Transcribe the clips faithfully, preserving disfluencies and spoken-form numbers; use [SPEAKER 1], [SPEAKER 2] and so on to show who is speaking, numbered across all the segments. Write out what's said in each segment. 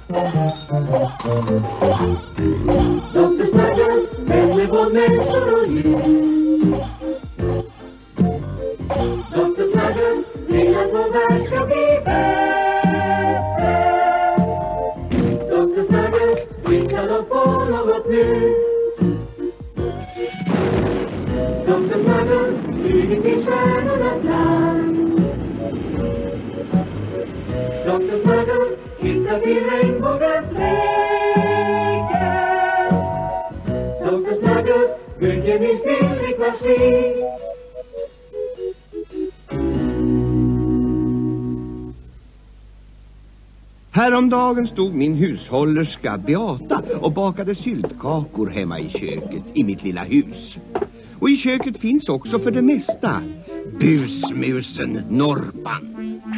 [SPEAKER 1] doktor Snuggles vänner både människor och djur. doktor Snuggles vill att vår värld ska bli bättre. doktor Snuggles vill kan de få något nu. doktor Snuggles flyger till stjärnornas land. doktor Snuggles hittar till regnbågens rike. doktor Snuggles bygger min snillrikmaskin.
[SPEAKER 2] Häromdagen stod min hushållerska Beata och bakade syltkakor hemma i köket i mitt lilla hus. Och i köket finns också för det mesta busmusen Norpan.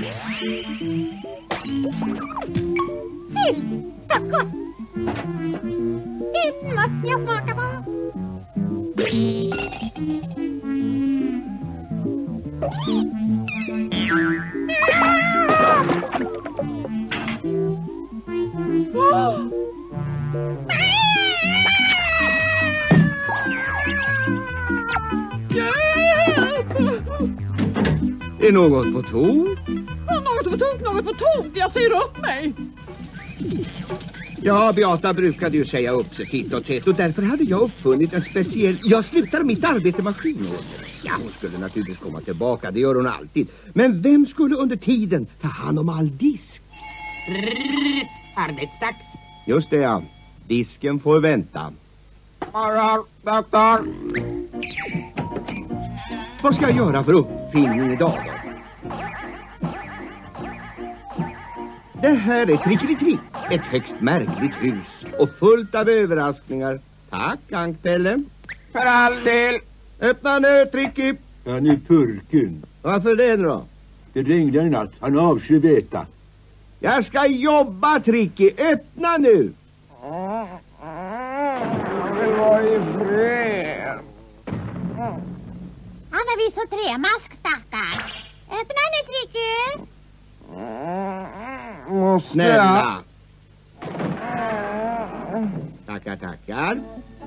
[SPEAKER 3] Syltkakor! Det måste jag smaka på.
[SPEAKER 2] Är något på tok?
[SPEAKER 4] Ja, något på tok, något på tok. Jag ser upp mig.
[SPEAKER 2] Ja, Beata brukade ju säga upp sig titt och tätt och därför hade jag uppfunnit en speciell... Jag slutar mitt arbete maskinåt. Ja, hon skulle naturligtvis komma tillbaka, det gör hon alltid. Men vem skulle under tiden ta hand om all disk?
[SPEAKER 5] Rrrr, arbetsdags.
[SPEAKER 2] Just det, ja. Disken får vänta. Vad ska jag göra för uppfinning idag då? Det här är Trickelitrick, ett högst märkligt hus och fullt av överraskningar. Tack, Ankpelle.
[SPEAKER 6] För all del.
[SPEAKER 2] Öppna nu, Tricky.
[SPEAKER 7] Han är purken.
[SPEAKER 2] Varför det då?
[SPEAKER 7] Det ringde en natt, han avskyr veta.
[SPEAKER 2] Jag ska jobba, Tricky. Öppna nu.
[SPEAKER 6] Jag vill vara i fred.
[SPEAKER 3] Han har visat tremask, stackar. Öppna nu, Tricky.
[SPEAKER 6] Måste
[SPEAKER 2] Snälla. Tackar, tackar.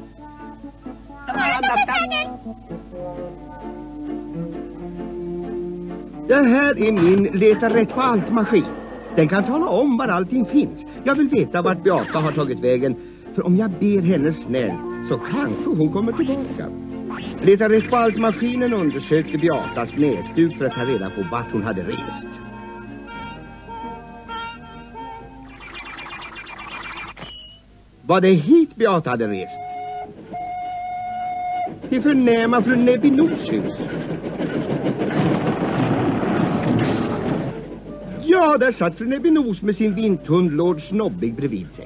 [SPEAKER 2] Det här är min leta rätt på allt-maskin. Den kan tala om var allting finns. Jag vill veta vart Beata har tagit vägen. För om jag ber henne snäll så kanske hon kommer tillbaka. Leta rätt på allt-maskinen undersökte Beatas näsduk för att ta reda på vart hon hade rest. Var det hit Beata hade rest? Till förnäma fru Nebinos hus. Ja, där satt fru Nebinos med sin vinthund Lord Snobbig bredvid sig.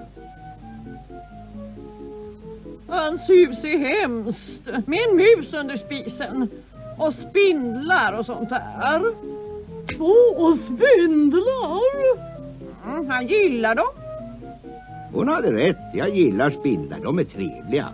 [SPEAKER 4] Hans hus är hemskt. Med en mus under spisen. Och spindlar och sånt där. Två spindlar? Mm, han gillar dem.
[SPEAKER 2] Hon hade rätt, jag gillar spindlar, de är trevliga.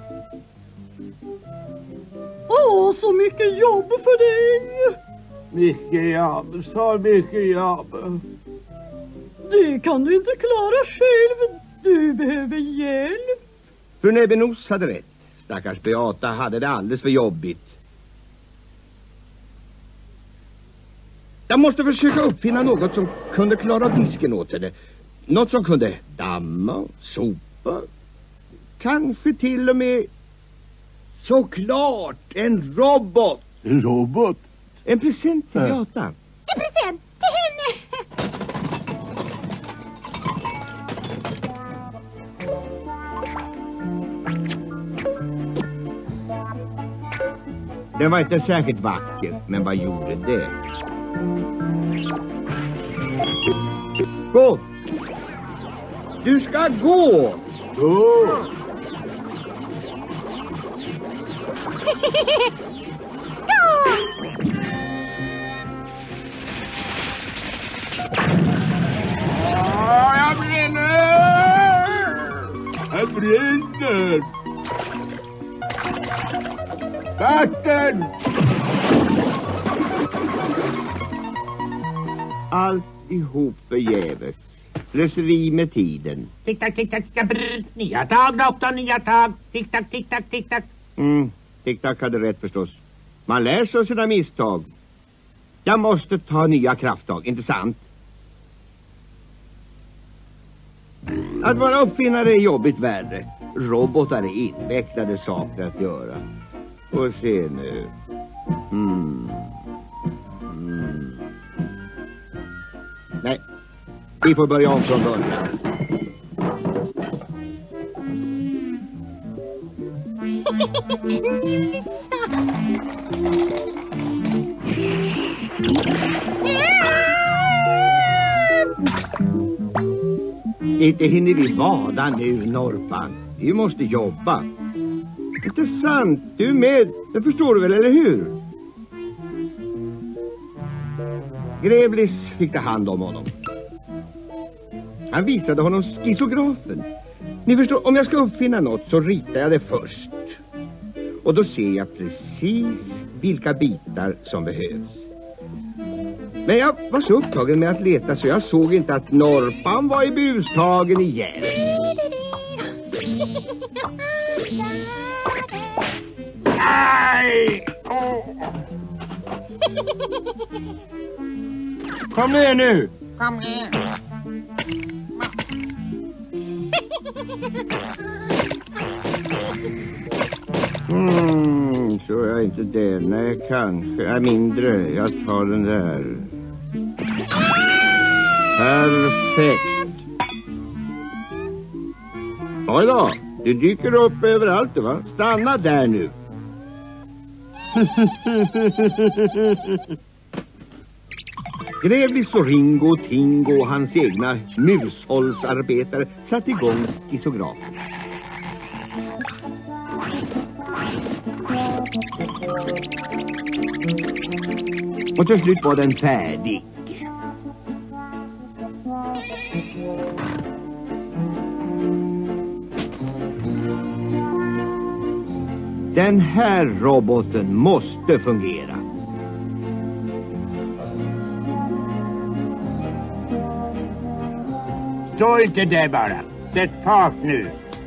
[SPEAKER 4] Åh, så mycket jobb för dig.
[SPEAKER 7] Mycket jobb, så mycket jobb.
[SPEAKER 4] Det kan du inte klara själv. Du behöver hjälp.
[SPEAKER 2] Fru Nebinos hade rätt. Stackars Beata hade det alldeles för jobbigt. Jag måste försöka uppfinna något som kunde klara disken åt henne. Något som kunde damma, sopa. Kanske till och med... Såklart, en robot.
[SPEAKER 7] En robot?
[SPEAKER 2] En present till
[SPEAKER 7] Äh.
[SPEAKER 2] Beata.
[SPEAKER 3] En present till henne.
[SPEAKER 2] Den var inte särskilt vacker, men vad gjorde det? Gå! Du ska gå!
[SPEAKER 7] Gå!
[SPEAKER 6] Åh, jag brinner!
[SPEAKER 7] Jag brinner! Vatten!
[SPEAKER 2] Allt ihop förgäves. Slöseri med tiden.
[SPEAKER 5] Tick-tack, tick-tack, tick-tack, brr. Nya tag, doktor, nya tag. Tick-tack, tick-tack, tick-tack.
[SPEAKER 2] Mm, Tick-tack hade rätt förstås. Man lär sig av sina misstag. Jag måste ta nya krafttag, inte sant? Att vara uppfinnare är jobbigt värre. Robotar är invecklade saker att göra. Och se nu. Mm. Mm. Nej, vi får börja om från början. Inte hinner vi bada nu, Norpan. Vi måste jobba. Inte sant, du är med. Det förstår du väl, eller hur? Grevlis fick ta hand om honom. Han visade honom skisografen. Ni förstår, om jag ska uppfinna något så ritar jag det först. Och då ser jag precis vilka bitar som behövs. Men jag var så upptagen med att leta så jag såg inte att Norpan var i bustagen igen.
[SPEAKER 6] Nej! Åh. Kom ner nu!
[SPEAKER 5] Kom ner.
[SPEAKER 2] Mm, så är jag inte det. Nej, kanske. Jag är mindre. Jag tar den där. Perfekt. Oj då. Du dyker upp överallt, va? Stanna där nu. Grevlis och Ringo, Tingo och hans egna mushållsarbetare satt igång skisografen. Och till slut var den färdig. Den här roboten måste fungera.
[SPEAKER 6] Stå inte där bara. Sätt fart nu.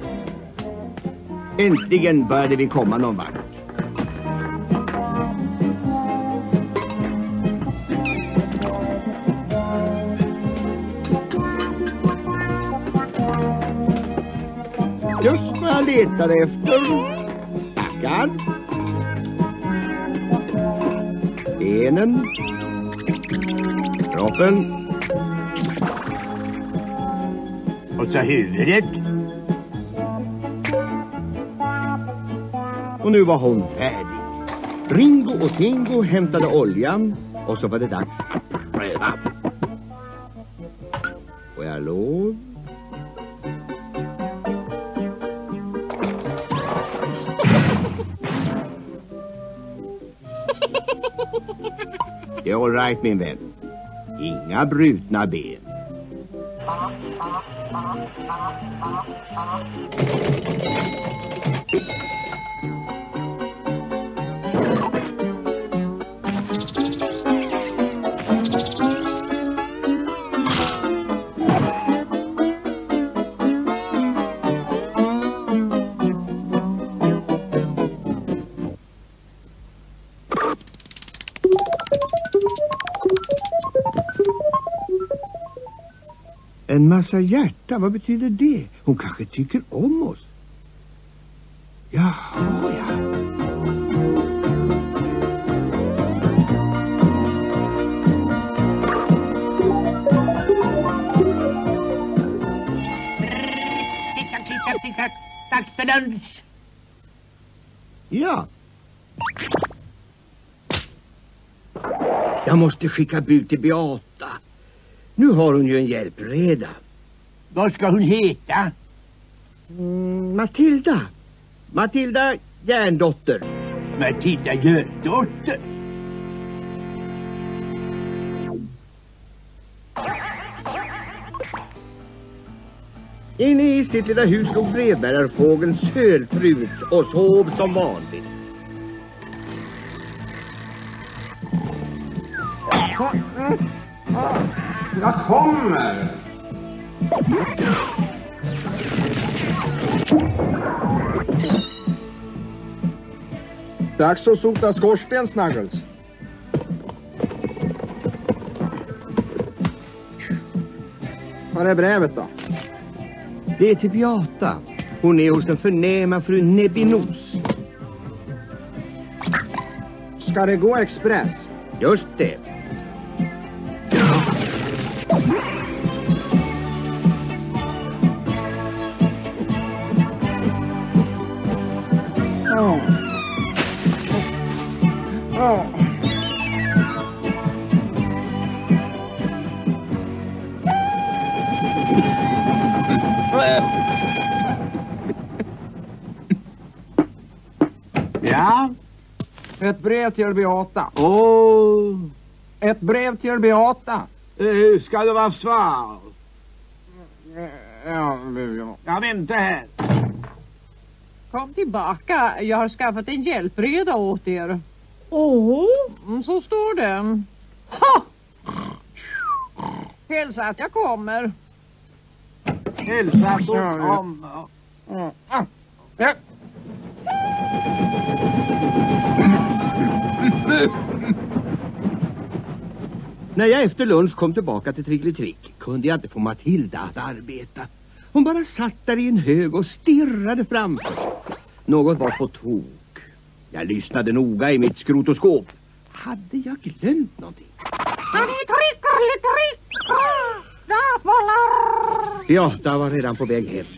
[SPEAKER 2] Äntligen började vi komma någon vart. Just vad jag letade efter. Tackar. Benen. Kroppen.
[SPEAKER 6] Och så huvudet.
[SPEAKER 2] Och nu var hon färdig. Ringo och Tingo hämtade oljan. Och så var det dags att pröva. Får jag lov? Det är all right, min vän. Inga brutna ben. En massa hjärta, vad betyder det? Hon kanske tycker om oss. Jaha, ja.
[SPEAKER 5] Tick-tack, tick-tack, tick-tack. Dags för lunch.
[SPEAKER 2] Ja. Jag måste skicka bud till Beata. Nu har hon ju en hjälpreda.
[SPEAKER 6] Vad ska hon heta?
[SPEAKER 2] Mm, Matilda. Matilda Järndotter.
[SPEAKER 6] Matilda Järndotter.
[SPEAKER 2] Inne i sitt lilla hus låg brevbärarfågeln söltrut och sov som vanligt.
[SPEAKER 6] Jag kommer.
[SPEAKER 8] Dags att sota skorsten, Snuggles. Vad är brevet då?
[SPEAKER 2] Det är till Beata. Hon är hos den förnäma fru Nebinos.
[SPEAKER 8] Ska det gå express?
[SPEAKER 2] Just det.
[SPEAKER 8] Ja. Ja.
[SPEAKER 5] Ja?
[SPEAKER 8] Ett brev till Beata.
[SPEAKER 7] Åh,
[SPEAKER 8] Ett brev till Beata.
[SPEAKER 7] eh, ska det vara svar?
[SPEAKER 8] Ja, ja.
[SPEAKER 5] Jag väntar här.
[SPEAKER 4] Kom tillbaka, jag har skaffat en hjälpreda åt er.
[SPEAKER 9] Åh,
[SPEAKER 4] Mm, så står det. Ha! Hälsa att jag kommer.
[SPEAKER 5] Hälsa att
[SPEAKER 8] Ja,
[SPEAKER 5] hon
[SPEAKER 8] ja.
[SPEAKER 5] om.
[SPEAKER 8] Ja. Ah. Ja.
[SPEAKER 2] När jag efter lunch kom tillbaka till Trickelitrick kunde jag inte få Matilda att arbeta. Hon bara satt där i en hög och stirrade framför sig. Något var på tok. Jag lyssnade noga i mitt skrotoskop. Hade jag glömt någonting?
[SPEAKER 3] Han är trickelitrick! Rasbollar!
[SPEAKER 2] Beata var redan på väg hem.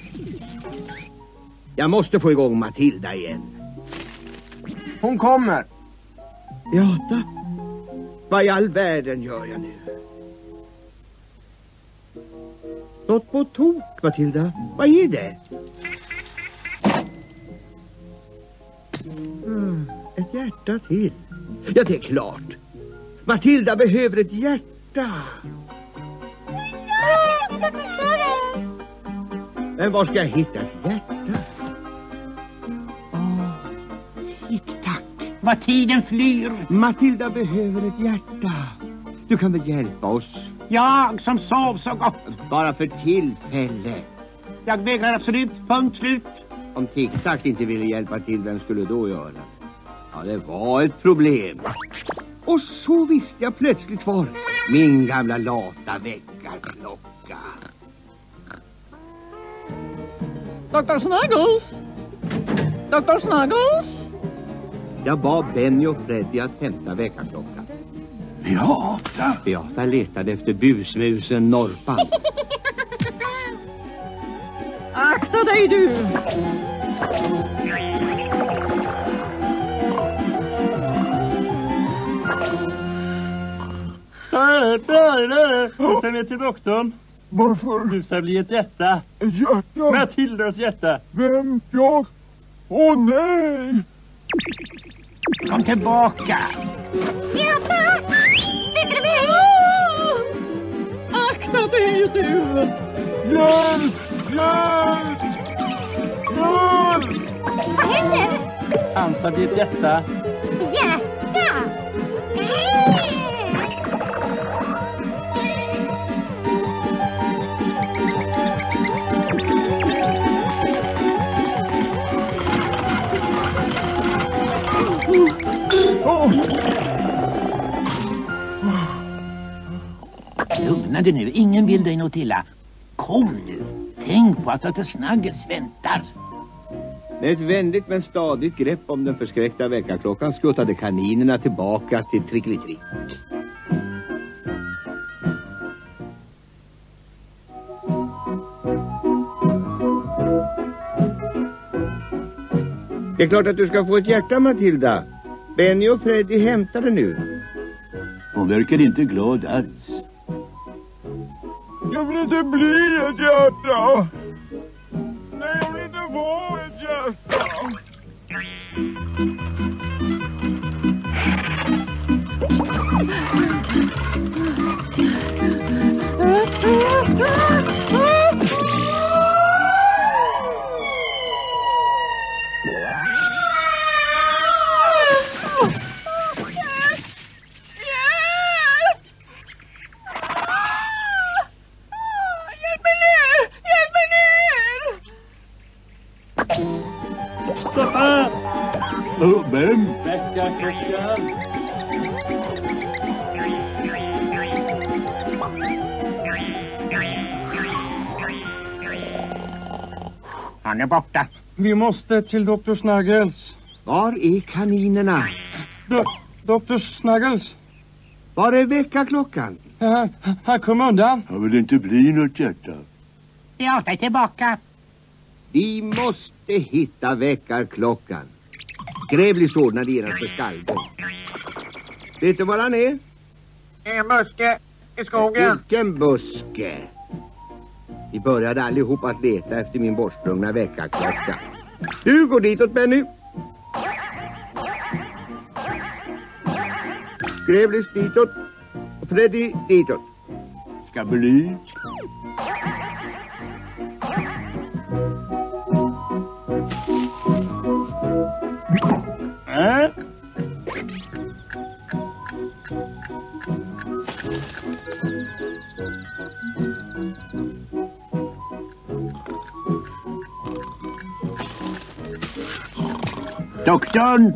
[SPEAKER 2] Jag måste få igång Matilda igen.
[SPEAKER 8] Hon kommer.
[SPEAKER 2] Beata, vad i all världen gör jag nu? Något på tok, Matilda. Vad är det? Mm, ett hjärta till. Ja, det är klart. Matilda behöver ett hjärta.
[SPEAKER 3] Inte förstår dig!
[SPEAKER 2] Men var ska jag hitta ett hjärta? Åh, tick-tack.
[SPEAKER 5] Vad tiden flyr.
[SPEAKER 2] Matilda behöver ett hjärta. Du kan väl hjälpa oss?
[SPEAKER 5] Jag som sov så gott.
[SPEAKER 2] Bara för tillfälle.
[SPEAKER 5] Jag vägrar absolut. Punkt slut.
[SPEAKER 2] Om Tick-Tack inte ville hjälpa till, vem skulle då göra? Ja, det var ett problem. Och så visste jag plötsligt svaret. Min gamla lata väckarklocka.
[SPEAKER 4] doktor Snuggles? doktor Snuggles?
[SPEAKER 2] Jag bad Benny och Freddy att hämta väckarklockan.
[SPEAKER 6] Beata!
[SPEAKER 2] Beata letade efter busmusen Norpan.
[SPEAKER 4] Akta dig du!
[SPEAKER 10] Nej, nej, nej. Du ska ner till doktorn.
[SPEAKER 7] Varför?
[SPEAKER 10] Du ska bli ett hjärta.
[SPEAKER 7] Ett hjärta?
[SPEAKER 10] Matildas hjärta.
[SPEAKER 7] Vem? Jag? Åh nej!
[SPEAKER 5] Kom tillbaka.
[SPEAKER 3] Beata! Tycker du mig?
[SPEAKER 4] Akta dig du!
[SPEAKER 7] Hjälp! Hjälp! Hjälp!
[SPEAKER 3] Vad händer?
[SPEAKER 10] Han ska bli ett hjärta.
[SPEAKER 3] Hjärta!
[SPEAKER 5] Lugna dig nu. Ingen vill dig något illa. Kom nu. Tänk på att doktor Snuggles väntar.
[SPEAKER 2] Med ett vänligt men stadigt grepp om den förskräckta väckarklockan skuttade kaninerna tillbaka till Trickelitrick. Det är klart att du ska få ett hjärta, Matilda. Benny och Freddy hämtar det nu.
[SPEAKER 6] Hon verkar inte glad alls.
[SPEAKER 7] Jag vill inte bli ett hjärta! Nej, jag vill inte vara ett hjärta!
[SPEAKER 4] Hjälp
[SPEAKER 6] Oh, vem?
[SPEAKER 10] Väckarklockan.
[SPEAKER 5] Han är borta.
[SPEAKER 10] Vi måste till doktor Snuggles.
[SPEAKER 2] Var är kaninerna?
[SPEAKER 10] Do- doktor Snuggles.
[SPEAKER 2] Var är väckarklockan?
[SPEAKER 10] Han, han kom undan.
[SPEAKER 6] Han vill inte bli något hjärta.
[SPEAKER 5] Beata är tillbaka.
[SPEAKER 2] Vi måste hitta väckarklockan. Grävlis ordnade genast för skallgång. Vet du var han är?
[SPEAKER 8] En buske i skogen.
[SPEAKER 2] Vilken buske? Vi började allihop att leta efter min bortsprungna väckarklocka. Du går ditåt, Benny. Grävlis ditåt. Och Freddy ditåt.
[SPEAKER 6] Ska bli.
[SPEAKER 10] Äh?
[SPEAKER 6] Doktorn!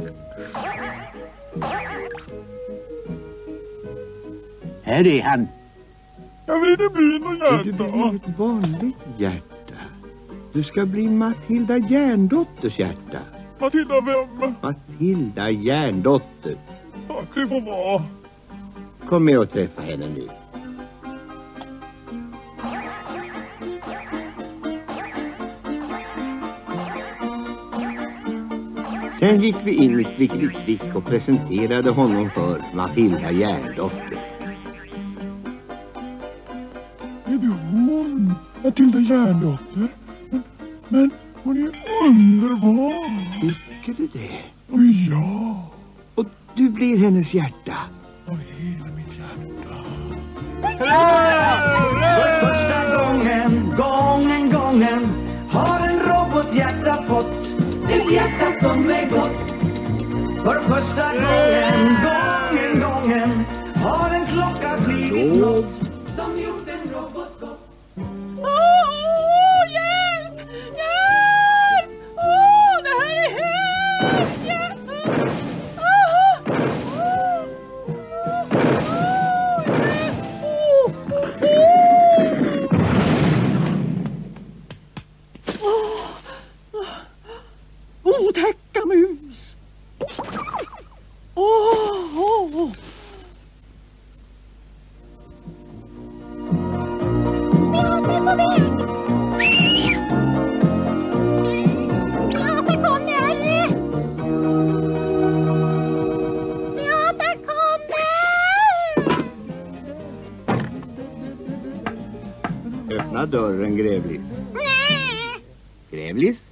[SPEAKER 6] Här är han.
[SPEAKER 7] Jag vill inte bli någon
[SPEAKER 2] Du blir
[SPEAKER 7] hjärta.
[SPEAKER 2] ett vanligt hjärta. Du ska bli Matilda Järndotters hjärta.
[SPEAKER 7] Matilda vem?
[SPEAKER 2] Matilda Järndotter.
[SPEAKER 7] Tack, det får vara.
[SPEAKER 2] Kom med och träffa henne nu. Sen gick vi in i Kvick och presenterade honom för Matilda Järndotter.
[SPEAKER 7] Är det hon? Matilda Järndotter? Men, men hon är underbar.
[SPEAKER 2] Tycker du det?
[SPEAKER 7] Och ja,
[SPEAKER 2] Och du blir hennes hjärta.
[SPEAKER 7] av hela mitt hjärta.
[SPEAKER 9] För första gången, gången, gången har en robothjärta fått ett hjärta som är gott. För första gången, gången, gången har en klocka blivit något som gjort en robot gott.
[SPEAKER 4] Åh, hjälp! Hjälp! Åh, det här är hemskt! Hjälp! Åh! Otäcka mus! Åh! Åh!
[SPEAKER 3] Beata är på väg! Beata kommer! Beata kommer!
[SPEAKER 2] Öppna dörren, Grävlis.
[SPEAKER 3] Nej!
[SPEAKER 2] Grävlis?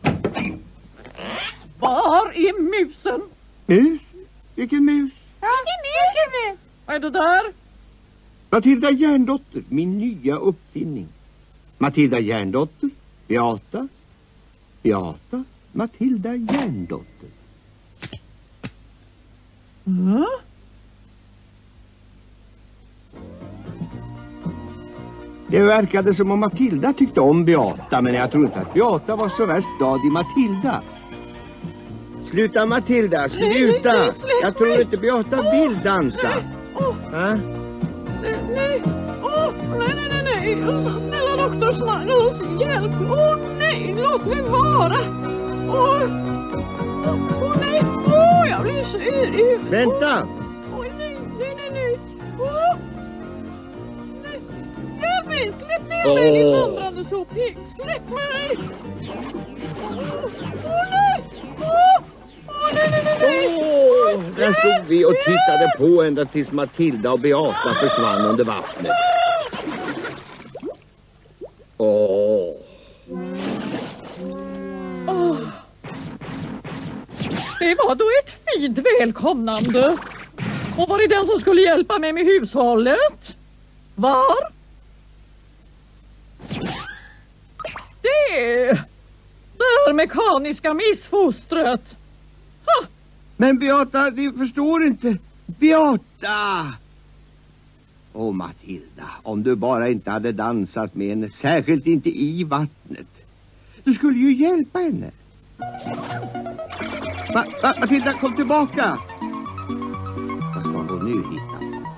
[SPEAKER 4] Var är musen?
[SPEAKER 2] Mus? Vilken mus?
[SPEAKER 3] Vilken mus?
[SPEAKER 4] Vad är det där?
[SPEAKER 2] Matilda Järndotter, min nya uppfinning. Matilda Järndotter, Beata, Beata, Matilda Järndotter.
[SPEAKER 4] Mm.
[SPEAKER 2] Det verkade som om Matilda tyckte om Beata, men jag tror inte att Beata var så värst glad i Matilda. Sluta, Matilda, sluta!
[SPEAKER 4] Nej, nej, släpp
[SPEAKER 2] Jag tror
[SPEAKER 4] mig.
[SPEAKER 2] inte Beata vill dansa.
[SPEAKER 4] Åh,
[SPEAKER 2] Va?
[SPEAKER 4] nej, nej, åh, nej, nej, nej, nej, snälla doktor Snuggles, hjälp, åh nej, låt mig vara, åh, åh, åh nej, åh, jag blir sur i huvudet.
[SPEAKER 2] Vänta!
[SPEAKER 4] Åh, nej, nej, nej, nej, åh, nej, hjälp mig, släpp ner mig, din
[SPEAKER 2] Åh.
[SPEAKER 4] vandrande sopig, släpp mig, åh, åh nej, åh, åh, nej, nej, nej, nej.
[SPEAKER 2] Åh, där stod vi och tittade på ända tills Matilda och Beata försvann under vattnet. Åh.
[SPEAKER 4] Åh. Det var då ett fint välkomnande. Och var det den som skulle hjälpa mig med hushållet? Var? Det! Det här mekaniska missfostret. Ha!
[SPEAKER 2] Men Beata, du förstår inte. Beata! Åh, Matilda, om du bara inte hade dansat med henne, särskilt inte i vattnet. Du skulle ju hjälpa henne. Va, va, Matilda, kom tillbaka! Vad ska hon nu hitta?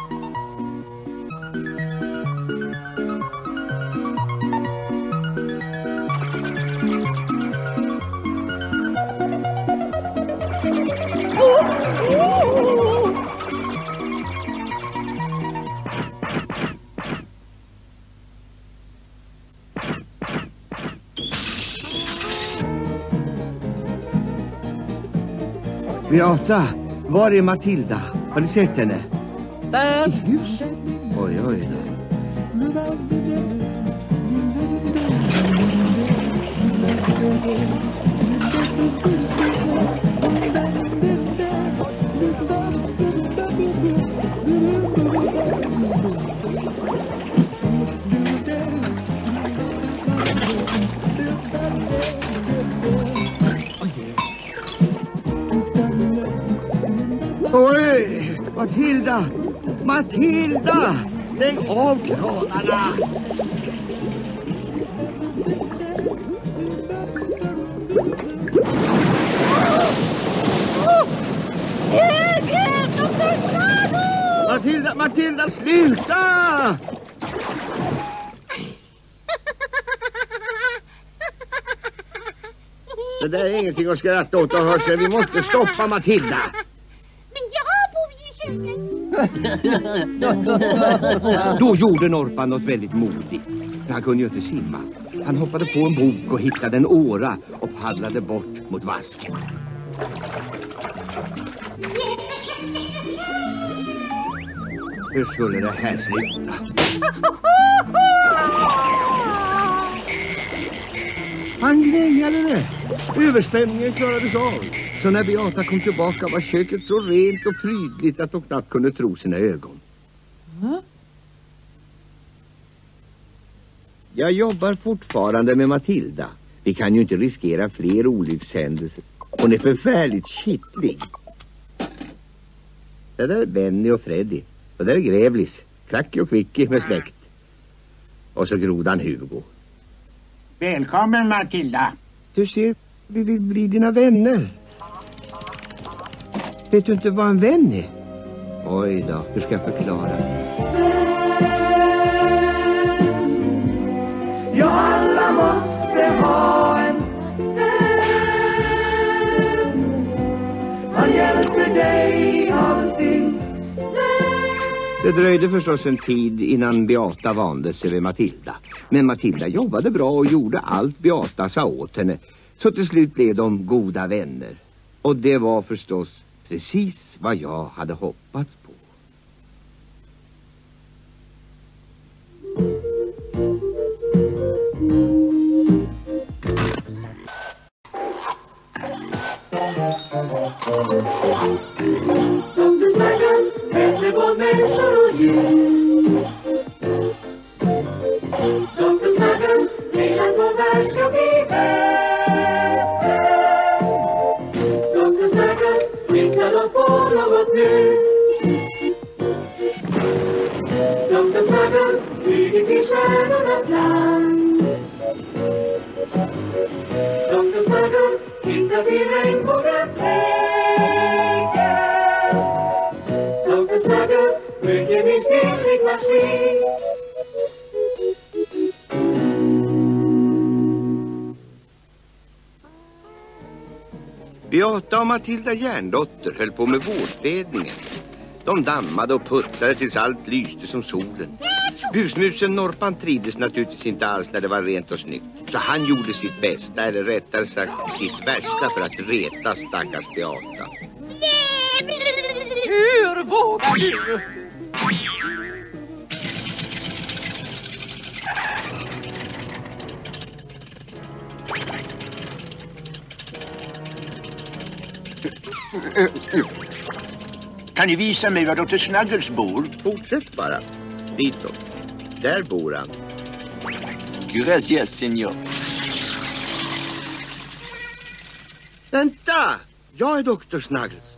[SPEAKER 2] Beata, var är Matilda? Har ni sett henne?
[SPEAKER 4] Där.
[SPEAKER 2] I huset? Oj, oj då. Oj, Matilda! Matilda! Stäng av kranarna! Matilda, Matilda, sluta! Det där är ingenting att skratta åt och höra. Vi måste stoppa Matilda. Då gjorde Norpan något väldigt modigt. Han kunde ju inte simma. Han hoppade på en bok och hittade en åra och paddlade bort mot vasken. Hur skulle det här sluta? Han grejade det. Översvämningen klarades av. Så när Beata kom tillbaka var köket så rent och prydligt att hon knappt kunde tro sina ögon. Mm. Jag jobbar fortfarande med Matilda. Vi kan ju inte riskera fler olyckshändelser. Hon är förfärligt kittlig. Det där är Benny och Freddy. Och där är Grävlis. Klacki och Kvicki med släkt. Och så grodan Hugo.
[SPEAKER 5] Välkommen, Matilda.
[SPEAKER 2] Du ser, vi vill bli dina vänner. Vet du inte vad en vän är? Oj då, hur ska jag förklara?
[SPEAKER 9] Ja, alla måste ha en vän. Han hjälper dig alltid.
[SPEAKER 2] Det dröjde förstås en tid innan Beata vande sig vid Matilda. Men Matilda jobbade bra och gjorde allt Beata sa åt henne. Så till slut blev de goda vänner. Och det var förstås precis vad jag hade hoppats på.
[SPEAKER 1] doktor Snuggles räddar både människor och djur. doktor Snuggles vill att vår värld ska bli bättre. doktor Snuggles hittar något på något nu. doktor Snuggles flyger till stjärnornas land. doktor Snuggles hittar till regnbågens vägar. doktor Snuggles bygger min snillrik maskin.
[SPEAKER 2] Beata och Matilda Järndotter höll på med vårstädningen. De dammade och puttrade tills allt lyste som solen. Busmusen Norpan trivdes naturligtvis inte alls när det var rent och snyggt. Så han gjorde sitt bästa, eller rättare sagt sitt värsta, för att reta stackars Beata.
[SPEAKER 4] Hur vågar du?
[SPEAKER 6] Kan ni visa mig var doktor Snuggles bor?
[SPEAKER 2] Fortsätt bara. Ditåt. Där bor han.
[SPEAKER 11] Gracias, senor.
[SPEAKER 2] Vänta! Jag är doktor Snuggles.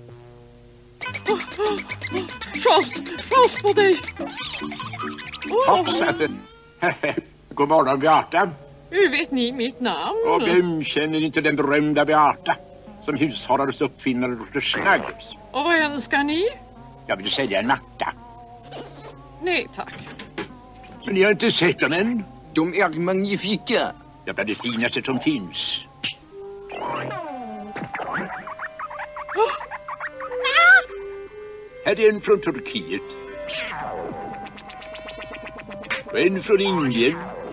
[SPEAKER 4] Chans, chans på dig. Oh.
[SPEAKER 6] Hoppsan. God morgon, Beata.
[SPEAKER 4] Hur vet ni mitt namn?
[SPEAKER 6] Och vem känner inte den berömda Beata? som hushållare och uppfinnare doktor Snuggles.
[SPEAKER 4] Och vad önskar ni?
[SPEAKER 6] Jag vill sälja en matta.
[SPEAKER 4] Nej, tack.
[SPEAKER 6] Men ni har inte sett dem än?
[SPEAKER 11] De är magnifika.
[SPEAKER 6] Det är det finaste som finns. Här är en från Turkiet. Och en från Indien.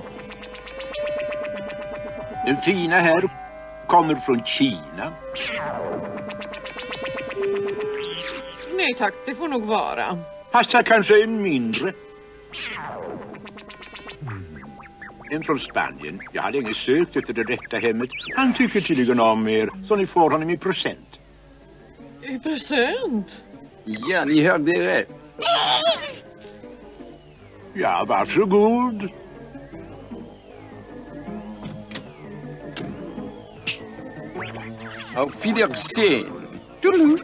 [SPEAKER 6] Den fina här kommer från Kina.
[SPEAKER 4] Nej tack, det får nog vara.
[SPEAKER 6] Passar kanske en mindre. En från Spanien. Jag har länge sökt efter det rätta hemmet. Han tycker tydligen om er, så ni får honom i present.
[SPEAKER 4] I present?
[SPEAKER 11] Ja, ni hörde rätt.
[SPEAKER 6] Ja, varsågod.
[SPEAKER 11] Auf Wiedersehen.
[SPEAKER 6] Toodaloo.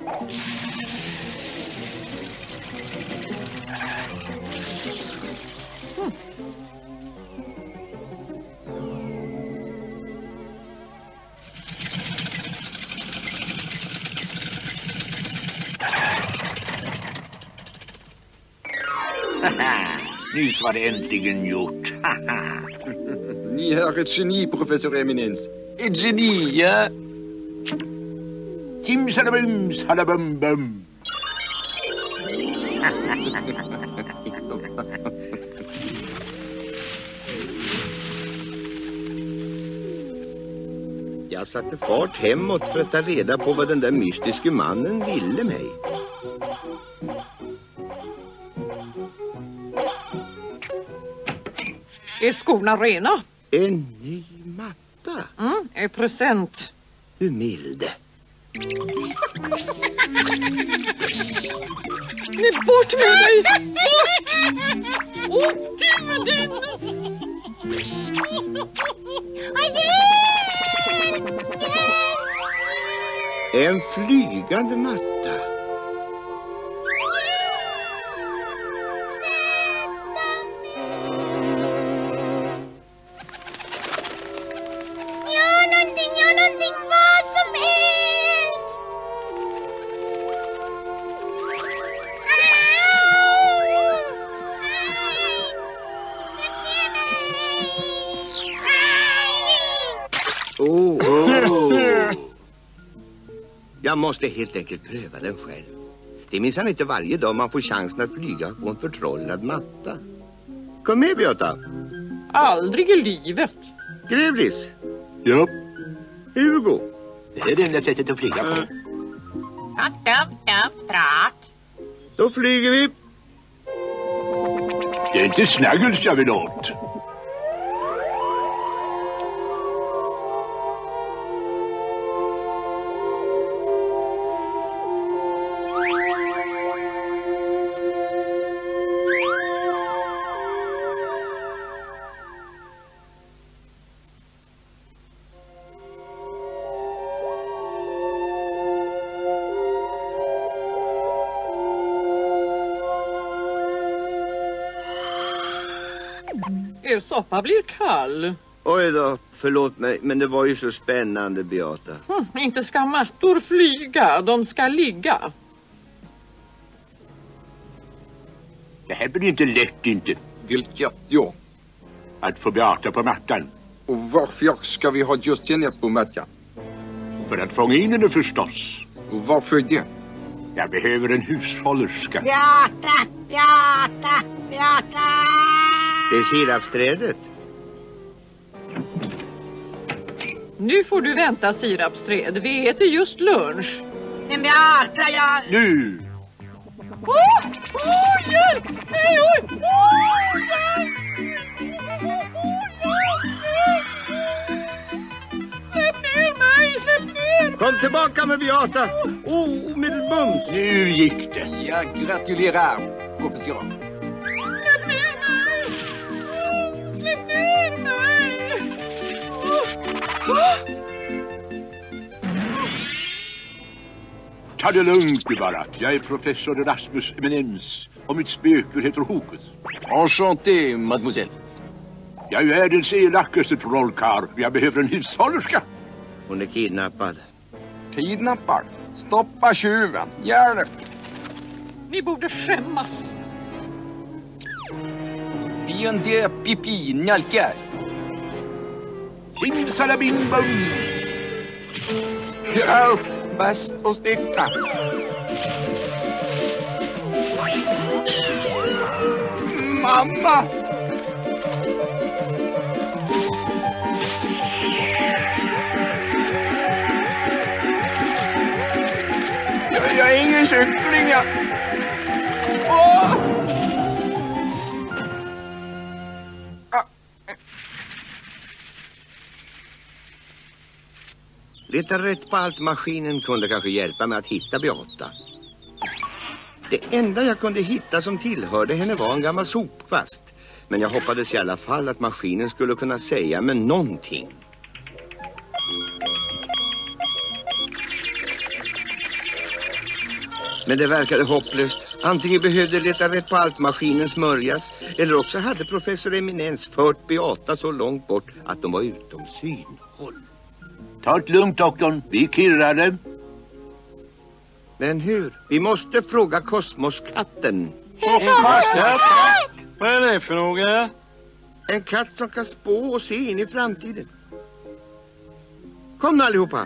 [SPEAKER 6] Nyss var det äntligen gjort.
[SPEAKER 11] Ni hör ett geni, professor Eminens. Ett geni, ja.
[SPEAKER 6] Simsalabums, halabumbum.
[SPEAKER 2] Jag satte fart hemåt för att ta reda på vad den där mystiske mannen ville mig.
[SPEAKER 4] Är skorna rena?
[SPEAKER 2] En ny matta?
[SPEAKER 4] Mm, är present.
[SPEAKER 2] Hur mild.
[SPEAKER 4] Nej, bort med dig! Bort! Åh, gud din!
[SPEAKER 2] En flygande matta.
[SPEAKER 3] Gör någonting, gör någonting, vad som helst!
[SPEAKER 2] Oh, oh. Jag måste helt enkelt pröva den själv. Det minns han inte varje dag man får chansen att flyga på en förtrollad matta. Kom med, Beata.
[SPEAKER 4] Aldrig i livet.
[SPEAKER 2] Grevlis.
[SPEAKER 6] Ja.
[SPEAKER 2] Hugo.
[SPEAKER 6] Det är det enda sättet att flyga på.
[SPEAKER 3] Så dumt, dumt prat.
[SPEAKER 2] Då flyger vi.
[SPEAKER 6] Det är inte Snuggles jag vill åt.
[SPEAKER 4] Er soppa blir kall.
[SPEAKER 2] Oj då, förlåt mig, men det var ju så spännande, Beata.
[SPEAKER 4] Hm, inte ska mattor flyga, de ska ligga.
[SPEAKER 6] Det här blir inte lätt inte.
[SPEAKER 11] Vilket ja.
[SPEAKER 6] Att få Beata på mattan.
[SPEAKER 11] Och varför ska vi ha just henne på mattan?
[SPEAKER 6] För att fånga in henne förstås.
[SPEAKER 11] Och varför det?
[SPEAKER 6] Jag behöver en hushållerska.
[SPEAKER 3] Beata, Beata, Beata!
[SPEAKER 2] Det är sirapsträdet.
[SPEAKER 4] Nu får du vänta, sirapsträd. Vi äter just lunch.
[SPEAKER 3] Men Beata, jag...
[SPEAKER 6] Nu!
[SPEAKER 4] Åh! Åh, hjälp! Nej, oj! Åh, hjälp! Släpp ner mig! Släpp ner!
[SPEAKER 2] Kom tillbaka med Beata! Oh, med bums!
[SPEAKER 6] Nu gick det.
[SPEAKER 11] Jag gratulerar, professor.
[SPEAKER 4] Släpp ner mig! Släpp ner mig!
[SPEAKER 6] Ta det lugnt nu bara. Jag är professor Erasmus Eminens. Och mitt spöke heter Hokus.
[SPEAKER 11] Enchanté, mademoiselle.
[SPEAKER 6] Jag är världens elakaste trollkarl. Jag behöver en hushållerska.
[SPEAKER 2] Hon är kidnappad.
[SPEAKER 11] Kidnappar. Stoppa tjuven. Hjälp.
[SPEAKER 4] Ni borde skämmas.
[SPEAKER 11] Vi är en del pipi, njalkas.
[SPEAKER 6] Simsalabim-bum!
[SPEAKER 11] Hjälp. Bäst att sticka. Mamma! Jag, jag är ingen kyckling. Jag... Åh! Ah.
[SPEAKER 2] Leta rätt på allt maskinen kunde kanske hjälpa mig att hitta Beata. Det enda jag kunde hitta som tillhörde henne var en gammal sopkvast. Men jag hoppades i alla fall att maskinen skulle kunna säga mig någonting. Men det verkade hopplöst. Antingen behövde leta rätt på allt maskinen smörjas, eller också hade professor Eminens fört Beata så långt bort att de var utom synhåll.
[SPEAKER 6] Ta ett lugnt, doktorn. Vi kirrade.
[SPEAKER 2] Men hur? Vi måste fråga kosmoskatten.
[SPEAKER 10] Katt? Vad är det för några?
[SPEAKER 2] En katt som kan spå och se in i framtiden. Kom nu allihopa.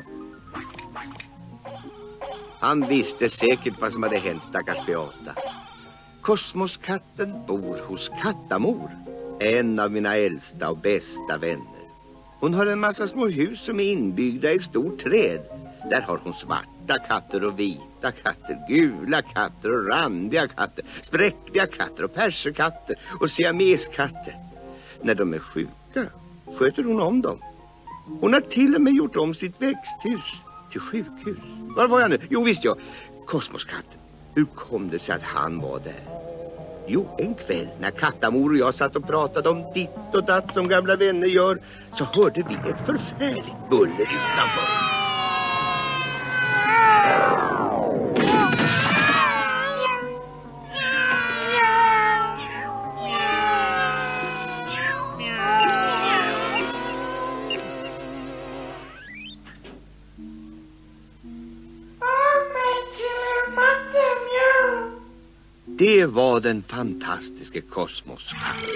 [SPEAKER 2] Han visste säkert vad som hade hänt stackars Beata. Kosmoskatten bor hos Kattamor. En av mina äldsta och bästa vänner. Hon har en massa små hus som är inbyggda i ett stort träd. Där har hon svarta katter och vita katter, gula katter och randiga katter, spräckliga katter och perserkatter och siameskatter. När de är sjuka sköter hon om dem. Hon har till och med gjort om sitt växthus till sjukhus. Var var jag nu? Jo, visst jag. Kosmoskatten. Hur kom det sig att han var där? Jo, en kväll när Kattamor och jag satt och pratade om ditt och datt som gamla vänner gör, så hörde vi ett förfärligt buller utanför. Det var den fantastiska kosmoskatten.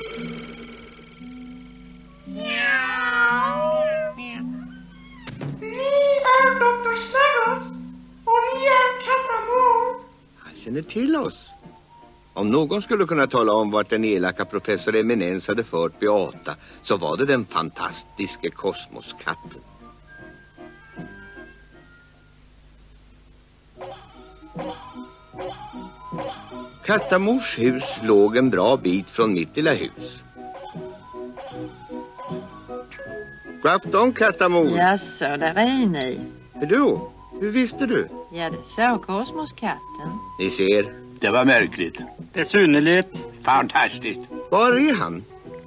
[SPEAKER 1] Ni är doktor Snuggles och ni är Kattamor.
[SPEAKER 2] Han känner till oss. Om någon skulle kunna tala om vart den elaka professor Eminens hade fört Beata, så var det den fantastiska kosmoskatten. Kattamors hus låg en bra bit från mitt lilla hus. God afton, Kattamor.
[SPEAKER 12] Jaså, där är ni.
[SPEAKER 2] Du, hur visste du?
[SPEAKER 12] Ja, det såg kosmoskatten.
[SPEAKER 2] Ni ser.
[SPEAKER 6] Det var märkligt.
[SPEAKER 10] Det är synnerligt.
[SPEAKER 6] Fantastiskt.
[SPEAKER 2] Var är han?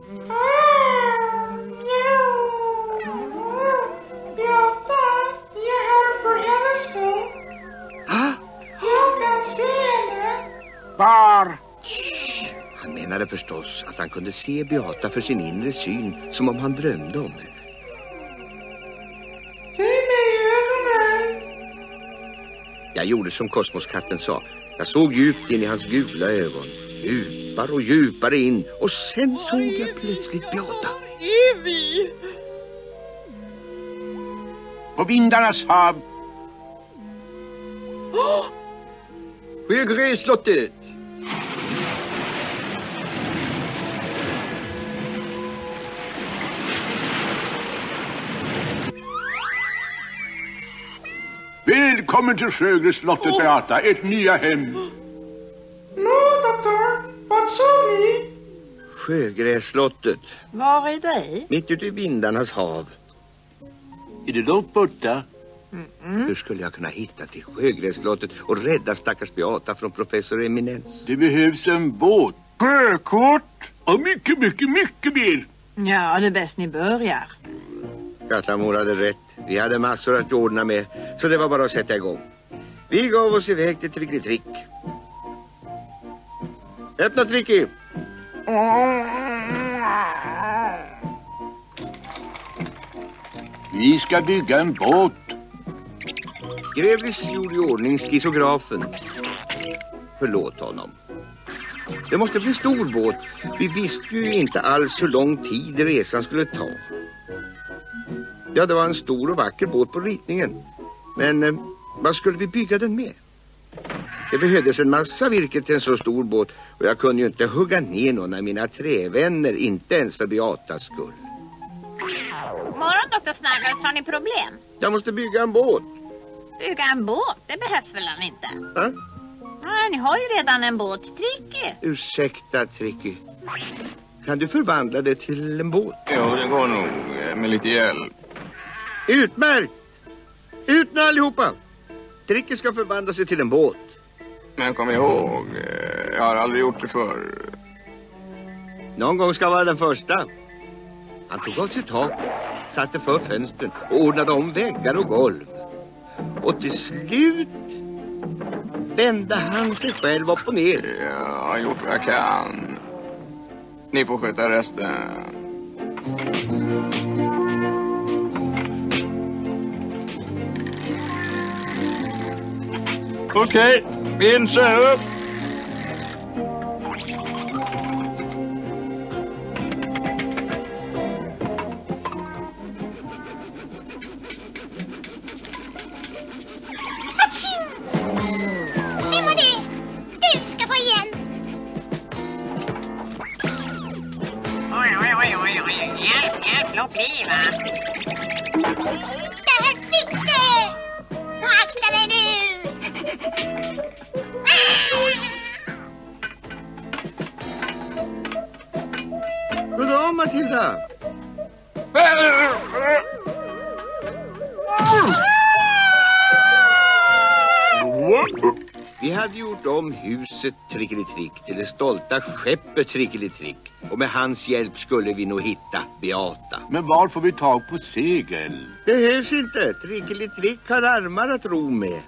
[SPEAKER 1] Beata, jag är här för hennes skull.
[SPEAKER 2] Ah?
[SPEAKER 1] Jag kan se henne.
[SPEAKER 11] Var?
[SPEAKER 2] Han menade förstås att han kunde se Beata för sin inre syn, som om han drömde om henne.
[SPEAKER 1] Se mig i ögonen.
[SPEAKER 2] Jag gjorde som kosmoskatten sa. Jag såg djupt in i hans gula ögon. Djupare och djupare in. Och sen såg jag plötsligt Beata.
[SPEAKER 4] Är vi?
[SPEAKER 6] På vindarnas hav.
[SPEAKER 4] Oh!
[SPEAKER 11] Sjögrässlottet.
[SPEAKER 6] Välkommen till Sjögrässlottet, Beata. Ett nya hem.
[SPEAKER 1] Nå, doktor. Vad sa ni?
[SPEAKER 2] Sjögrässlottet.
[SPEAKER 12] Var är det?
[SPEAKER 2] Mitt ute i vindarnas hav.
[SPEAKER 6] Är det långt borta?
[SPEAKER 12] Mm-mm.
[SPEAKER 2] Hur skulle jag kunna hitta till Sjögrässlottet och rädda stackars Beata från professor Eminens?
[SPEAKER 6] Det behövs en båt.
[SPEAKER 10] Sjökort.
[SPEAKER 6] Och mycket, mycket, mycket mer.
[SPEAKER 12] Ja, det är bäst ni börjar.
[SPEAKER 2] Kattamor hade rätt. Vi hade massor att ordna med, så det var bara att sätta igång. Vi gav oss iväg till Tricklitrick. Öppna, Tricky!
[SPEAKER 6] Vi ska bygga en båt.
[SPEAKER 2] Grevlis gjorde i ordning skisografen. Förlåt honom. Det måste bli stor båt. Vi visste ju inte alls hur lång tid resan skulle ta. Ja, det var en stor och vacker båt på ritningen. Men eh, vad skulle vi bygga den med? Det behövdes en massa virke till en så stor båt. Och jag kunde ju inte hugga ner någon av mina trävänner. Inte ens för Beatas skull.
[SPEAKER 3] Morgon, doktor Snuggles, har ni problem?
[SPEAKER 2] Jag måste bygga en båt.
[SPEAKER 3] Bygga en båt? Det behövs väl inte?
[SPEAKER 2] Va?
[SPEAKER 3] Ja, ni har ju redan en båt, Tricky.
[SPEAKER 2] Ursäkta, Tricky. Kan du förvandla det till en båt?
[SPEAKER 11] Jo, det går nog med lite hjälp.
[SPEAKER 2] Utmärkt! Ut med allihopa! Tricky ska förvandla sig till en båt.
[SPEAKER 11] Men kom ihåg, jag har aldrig gjort det förr.
[SPEAKER 2] Någon gång ska vara den första. Han tog av sig taket, satte för fönstren och ordnade om väggar och golv. Och till slut vände han sig själv upp och ner.
[SPEAKER 11] Jag har gjort vad jag kan. Ni får sköta resten.
[SPEAKER 7] Okej, vinsa upp.
[SPEAKER 3] Vem var det? Du ska få igen.
[SPEAKER 8] Oj, oj, oj, oj, oj. Hjälp, hjälp, låt bli, va?
[SPEAKER 3] Där fick du! Akta dig nu!
[SPEAKER 2] Goddag, Matilda! Vi hade gjort om huset Trickelitrick till det stolta skeppet Trickelitrick. Och med hans hjälp skulle vi nog hitta Beata.
[SPEAKER 6] Men var får vi tag på segel?
[SPEAKER 2] Behövs inte. Trickelitrick har armar att ro med.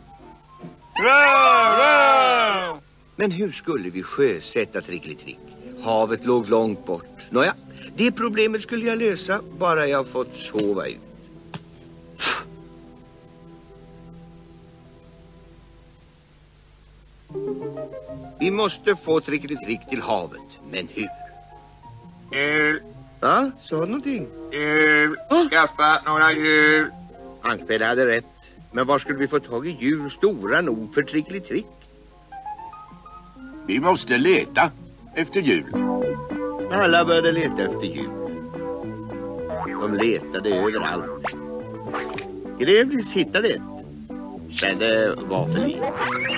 [SPEAKER 2] Men hur skulle vi sjösätta Trickelitrick? Havet låg långt bort. Nåja, det problemet skulle jag lösa bara jag fått sova ut. Vi måste få Trickelitrick till havet. Men hur?
[SPEAKER 8] Djur.
[SPEAKER 2] Ja, sa du någonting?
[SPEAKER 8] Djur. Skaffa några djur.
[SPEAKER 2] Ankpelle hade rätt. Men var skulle vi få tag i djur stora nog för Trickelitrick?
[SPEAKER 6] Vi måste leta efter djur.
[SPEAKER 2] Alla började leta efter djur. De letade överallt. Grevlis hittade ett. Men det var för lite.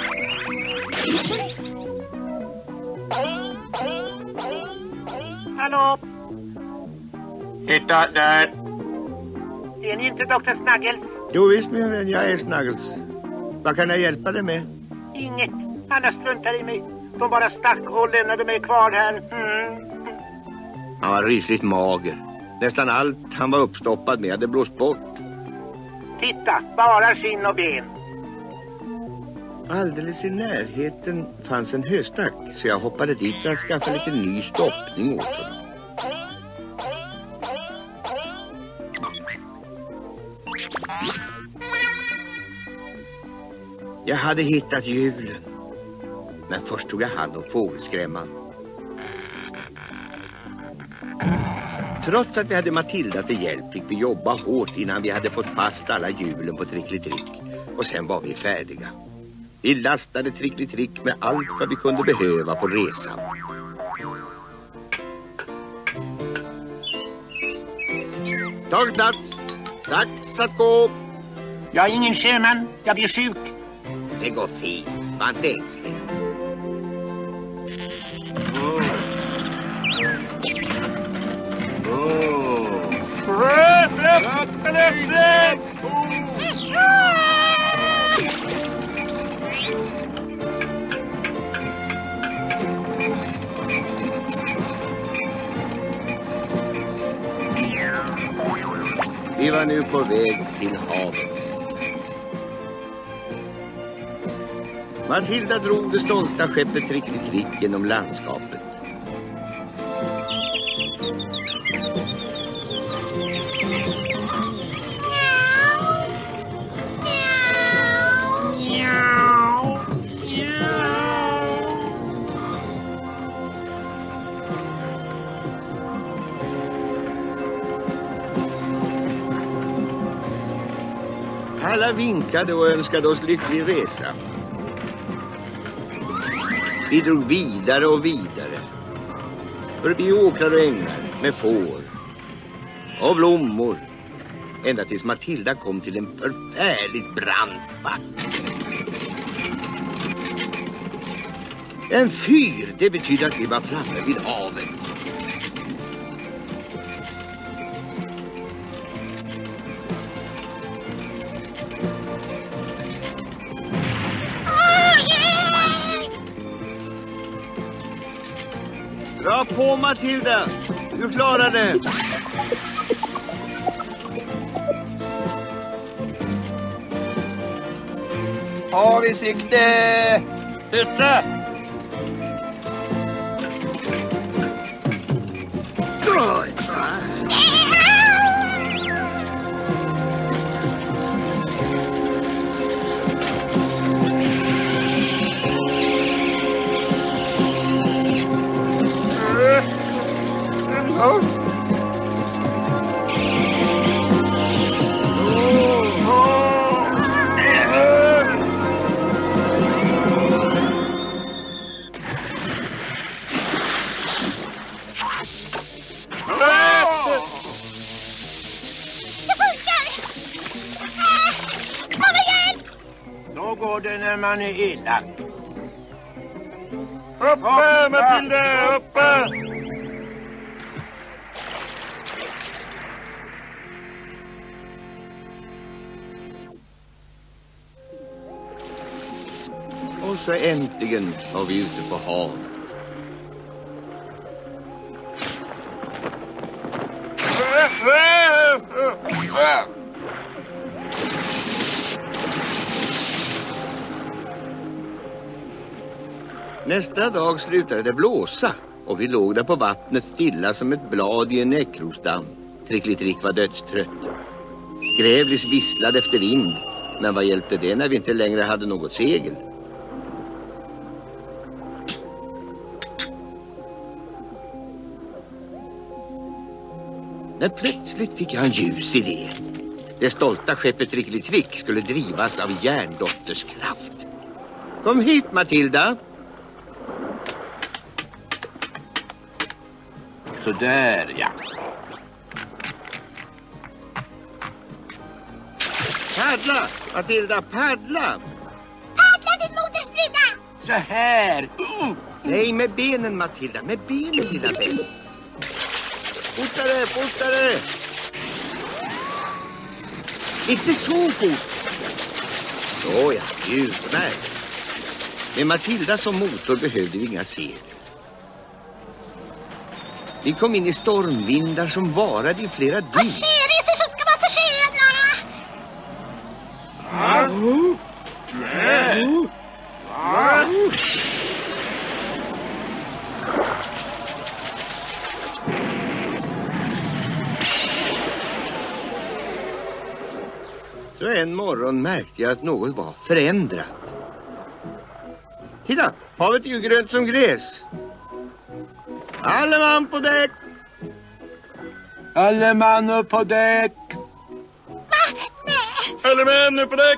[SPEAKER 8] Hallå? Titta där. Är ni inte doktor Snuggles?
[SPEAKER 2] Jo visst min vän, jag är Snuggles. Vad kan jag hjälpa dig med?
[SPEAKER 8] Inget. Alla struntar i mig. De bara stack och lämnade mig kvar här. Mm.
[SPEAKER 2] Han var rysligt mager. Nästan allt han var uppstoppad med hade blåst bort.
[SPEAKER 8] Titta, bara skinn och ben.
[SPEAKER 2] Alldeles i närheten fanns en höstack, så jag hoppade dit för att skaffa lite ny stoppning åt honom. Jag hade hittat hjulen. Men först tog jag hand om fågelskrämman. Trots att vi hade Matilda till hjälp fick vi jobba hårt innan vi hade fått fast alla hjulen på Trickelitrick. Och sen var vi färdiga. Vi lastade Trickelitrick med allt vad vi kunde behöva på resan. Tag plats. Dags att gå.
[SPEAKER 5] Jag är ingen sjöman. Jag blir sjuk.
[SPEAKER 2] Det går fint. Var inte ängslig. Vi var nu på väg till havet. Matilda drog det stolta skeppet Trickelitrick genom landskapet. Alla vinkade och önskade oss lycklig resa. Vi drog vidare och vidare. Förbi åkrar och ängar med får och blommor. Ända tills Matilda kom till en förfärligt brant back. En fyr, det betyder att vi var framme vid havet. Dra på, Matilda! Du klarar det!
[SPEAKER 11] Har vi sikte!
[SPEAKER 10] Titta!
[SPEAKER 6] När man är elak.
[SPEAKER 10] Hoppa, Matilda, hoppa!
[SPEAKER 2] Och så äntligen var vi ute på havet. Nästa dag slutade det blåsa och vi låg där på vattnet stilla som ett blad i en näckrosdamm. Tricklitrick var dödstrött. Grävlis visslade efter vind, men vad hjälpte det när vi inte längre hade något segel? Men plötsligt fick jag en ljus idé. Det stolta skeppet Tricklitrick skulle drivas av järndotters kraft. Kom hit, Matilda.
[SPEAKER 6] Så där, ja.
[SPEAKER 2] Paddla, Matilda, paddla.
[SPEAKER 3] Paddla din moders brygga.
[SPEAKER 6] Så här.
[SPEAKER 2] Mm. Nej, med benen, Matilda. Med benen, lilla vän. Fortare, fortare. Inte så fort. Så ja, utmärkt. Med Matilda som motor behövde vi inga segel. Vi kom in i stormvindar som varade i flera dygn.
[SPEAKER 3] Och sjöresor som ska vara så sköna.
[SPEAKER 6] Ja. Nej. Ja.
[SPEAKER 2] Så en morgon märkte jag att något var förändrat. Titta, havet är ju grönt som gräs. Alle man på däck!
[SPEAKER 6] Alle man upp på däck!
[SPEAKER 3] Va? Nej!
[SPEAKER 10] Alle man upp på däck!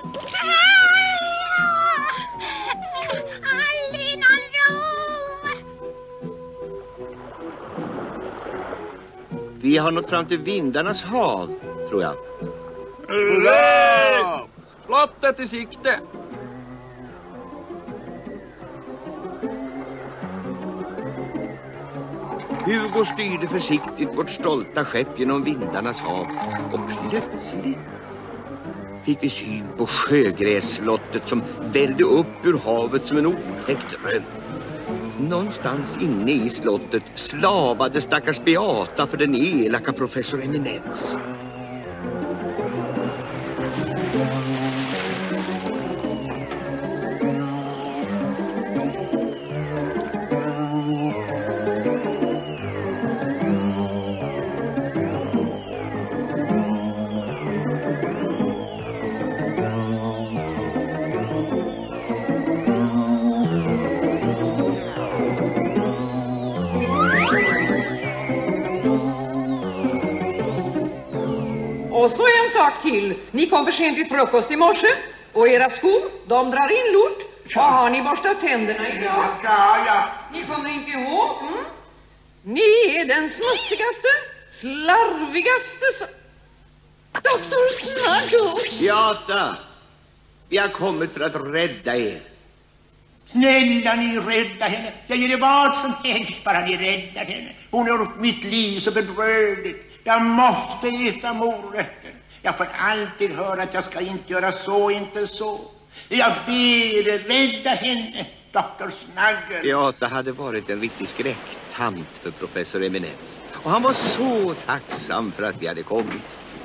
[SPEAKER 3] Aldrig någon ro!
[SPEAKER 2] Vi har nått fram till vindarnas hav, tror jag.
[SPEAKER 11] Hurra! Slottet i sikte!
[SPEAKER 2] Hugo styrde försiktigt vårt stolta skepp genom vindarnas hav. Och plötsligt fick vi syn på sjögrässlottet som vällde upp ur havet som en otäck dröm. Någonstans inne i slottet slavade stackars Beata för den elaka professor Eminens.
[SPEAKER 13] Och så en sak till. Ni kom för sent till frukost i morse. Och era skor, de drar in lort. Och har ni borstat tänderna idag?
[SPEAKER 6] Ja, ja.
[SPEAKER 13] Ni kommer inte ihåg? Mm? Ni är den smutsigaste, slarvigaste så... Doktor Snuggles!
[SPEAKER 2] Beata, vi har kommit för att rädda er.
[SPEAKER 14] Snälla ni, rädda henne. Jag ger er vad som helst bara ni räddar henne. Hon har gjort mitt liv så bedrövligt. Jag måste äta morötter. Jag får alltid höra att jag ska inte göra så, inte så. Jag ber er, rädda henne, doktor Snuggles.
[SPEAKER 2] Beata hade varit en riktig skräcktant för professor Eminens. Och han var så tacksam för att vi hade kommit.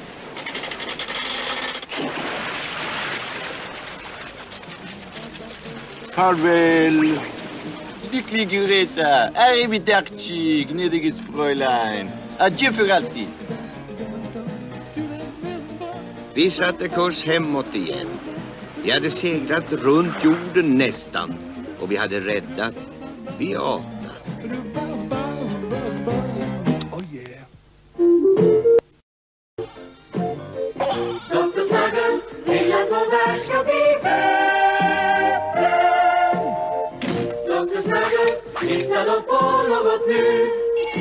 [SPEAKER 6] Farväl.
[SPEAKER 11] Lycklig resa. Arrivederci, gnädiges Fräulein. Adjö för alltid.
[SPEAKER 2] Vi satte kurs hemåt igen. Vi hade seglat runt jorden nästan. Och vi hade räddat Beata.
[SPEAKER 1] doktor Snuggles vill att vår värld ska bli bättre. doktor Snuggles hittar något på något nytt.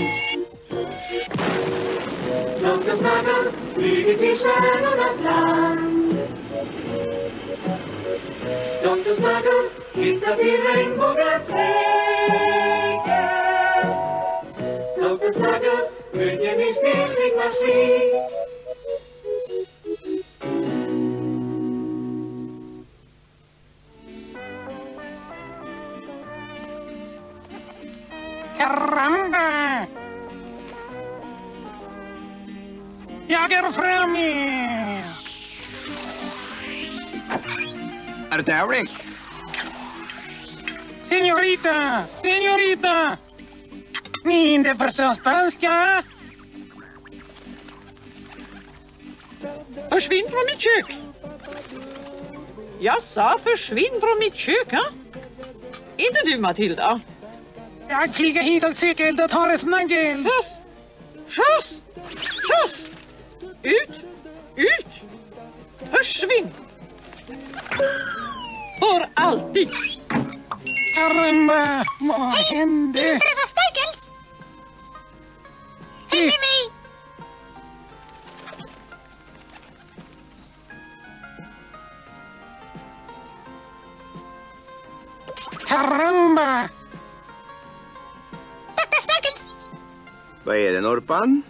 [SPEAKER 1] doktor Snuggles flyger till stjärnornas land. doktor Snuggles hittar till regnbågens rike. doktor Snuggles bygger en snillrik maskin.
[SPEAKER 14] Caramba! Jag är framme!
[SPEAKER 11] Är det Eric?
[SPEAKER 14] Señorita! Señorita! Ni inte förstår spanska?
[SPEAKER 13] Försvinn från mitt kök. Jag sa försvinn från mitt kök, ha? Inte du, Matilda.
[SPEAKER 14] Jag flyger hit och söker doktor Snuggles.
[SPEAKER 13] Skjuts! Skjuts! Ut! Ut! Försvinn! För alltid!
[SPEAKER 14] Caramba! Vad hände?
[SPEAKER 3] Professor Snuggles! Häng med mig!
[SPEAKER 14] Caramba!
[SPEAKER 3] doktor Snuggles!
[SPEAKER 2] Vad är det, Norpan?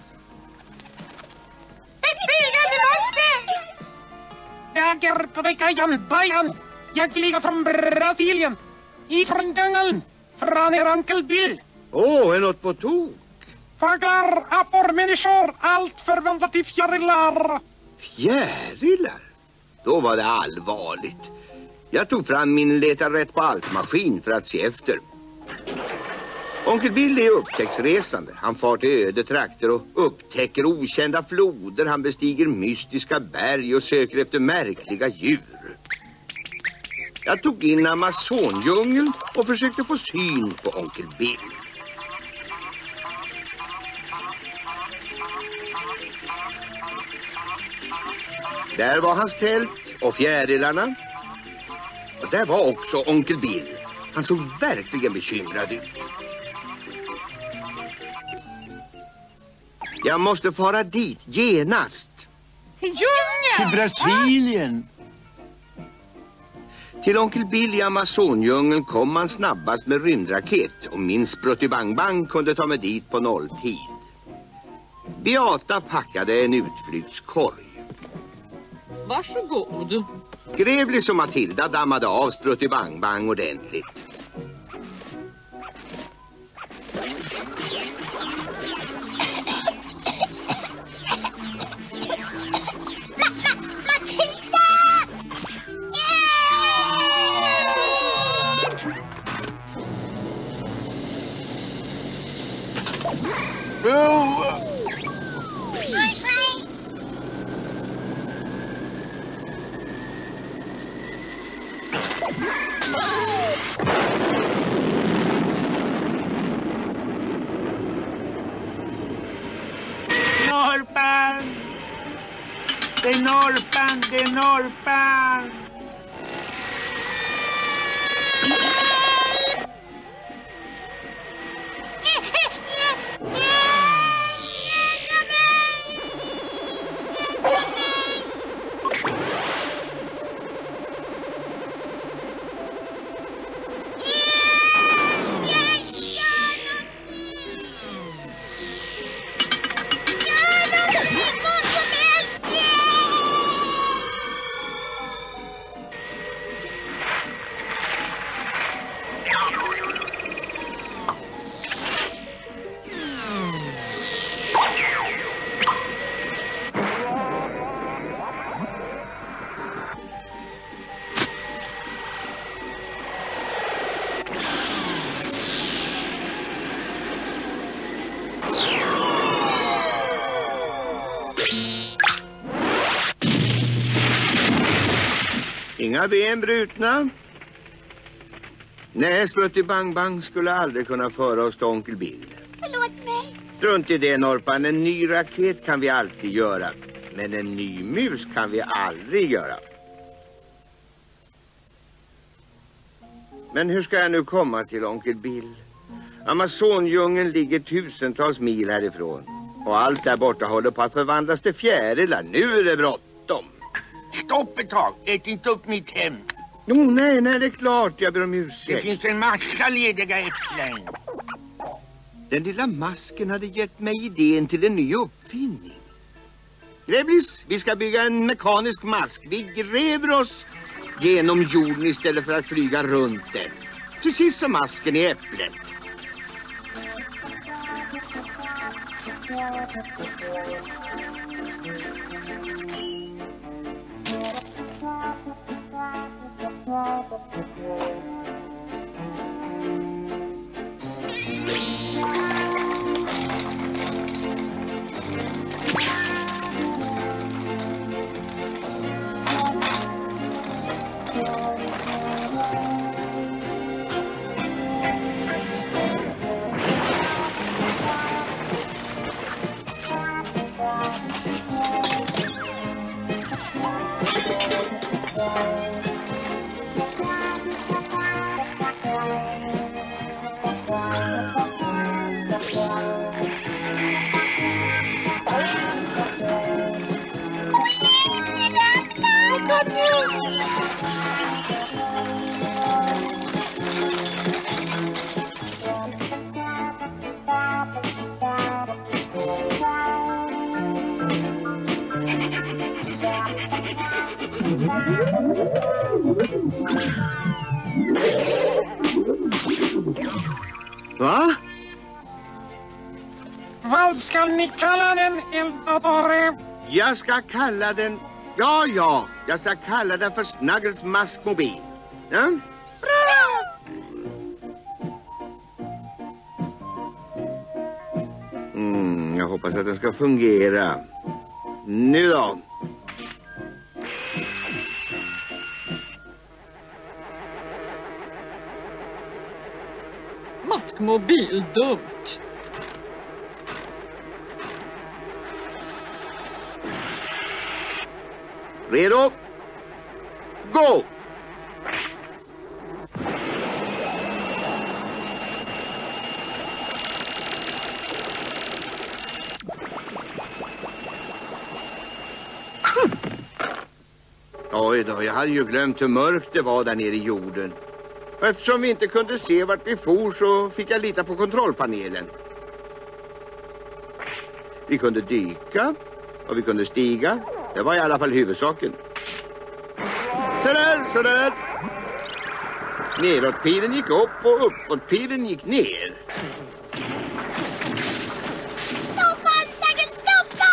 [SPEAKER 3] Den flygande monster!
[SPEAKER 14] Jag är på Bajan, Bajan. Jag flyger från Brasilien. Ifrån djungeln. Från er onkel Bill.
[SPEAKER 2] Åh, oh, är något på tok?
[SPEAKER 14] Fåglar, apor, människor. Allt förvandlat till fjärilar.
[SPEAKER 2] Fjärilar? Då var det allvarligt. Jag tog fram min leta rätt på allt-maskin för att se efter. Onkel Bill är upptäcktsresande. Han far till öde trakter och upptäcker okända floder. Han bestiger mystiska berg och söker efter märkliga djur. Jag tog in Amazondjungeln och försökte få syn på onkel Bill. Där var hans tält och fjärilarna. Och där var också onkel Bill. Han såg verkligen bekymrad ut. Jag måste fara dit genast.
[SPEAKER 13] Till djungeln!
[SPEAKER 11] Till Brasilien.
[SPEAKER 2] Till onkel Bill i Amazondjungeln kom man snabbast med rymdraket. Och min Spruttibang-Bang kunde ta mig dit på nolltid. Beata packade en utflyktskorg.
[SPEAKER 13] Varsågod.
[SPEAKER 2] Grevlis och Matilda dammade av Spruttibang-Bang ordentligt.
[SPEAKER 14] Norpan! Det är norpan, det är norpan!
[SPEAKER 2] Inga ben brutna. Nej, Sprutti Bang Bang skulle aldrig kunna föra oss till onkel Bill.
[SPEAKER 3] Förlåt mig.
[SPEAKER 2] Strunt i det, Norpan. En ny raket kan vi alltid göra. Men en ny mus kan vi aldrig göra. Men hur ska jag nu komma till onkel Bill? Amazondjungeln ligger tusentals mil härifrån. Och allt där borta håller på att förvandlas till fjärilar. Nu är det bråttom.
[SPEAKER 14] Stopp ett tag, ät inte upp mitt hem.
[SPEAKER 2] Jo, nej, nej, det är klart. Jag ber om ursäkt.
[SPEAKER 14] Det finns en massa lediga äpplen.
[SPEAKER 2] Den lilla masken hade gett mig idén till en ny uppfinning. Grävlis, vi ska bygga en mekanisk mask. Vi gräver oss genom jorden istället för att flyga runt den. Precis som masken i äpplet. Va?
[SPEAKER 15] Vad ska ni kalla den, eldadare?
[SPEAKER 2] Jag ska kalla den... Ja, ja. Jag ska kalla den för Snuggles maskmobil. Ja?
[SPEAKER 15] Bra!
[SPEAKER 2] Mm, jag hoppas att den ska fungera. Nu då.
[SPEAKER 4] Maskmobil, dumt.
[SPEAKER 2] Redo? Gå! Oj då, jag hade ju glömt hur mörkt det var där nere i jorden. Och eftersom vi inte kunde se vart vi for så fick jag lita på kontrollpanelen. Vi kunde dyka och vi kunde stiga. Det var i alla fall huvudsaken. Så där, så där. Neråtpilen gick upp och uppåtpilen gick ner.
[SPEAKER 3] Stoppa, Snuggles, stoppa!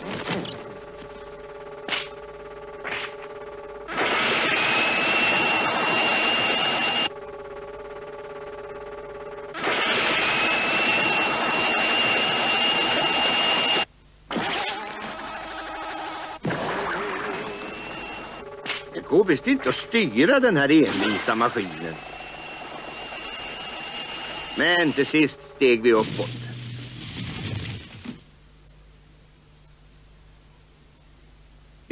[SPEAKER 2] Det går visst inte att styra den här envisa maskinen. Men till sist steg vi uppåt.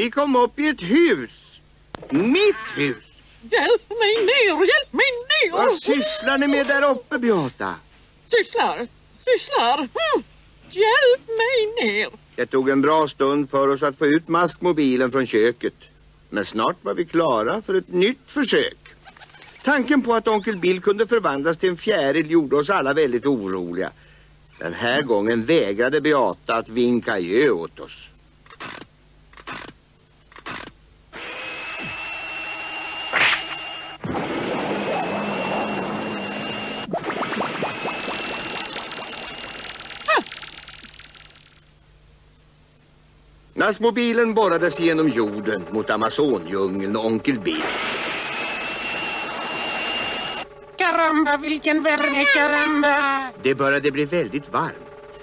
[SPEAKER 2] Vi kom upp i ett hus. Mitt hus.
[SPEAKER 4] Hjälp mig ner, hjälp mig ner.
[SPEAKER 2] Vad sysslar ni med där uppe, Beata?
[SPEAKER 4] Sysslar, sysslar. Mm. Hjälp mig ner.
[SPEAKER 2] Det tog en bra stund för oss att få ut maskmobilen från köket. Men snart var vi klara för ett nytt försök. Tanken på att onkel Bill kunde förvandlas till en fjäril gjorde oss alla väldigt oroliga. Den här gången vägrade Beata att vinka jö åt oss. Maskmobilen borrades genom jorden mot Amazondjungeln och onkel Bill.
[SPEAKER 15] Karamba, vilken värme, karamba!
[SPEAKER 2] Det började bli väldigt varmt.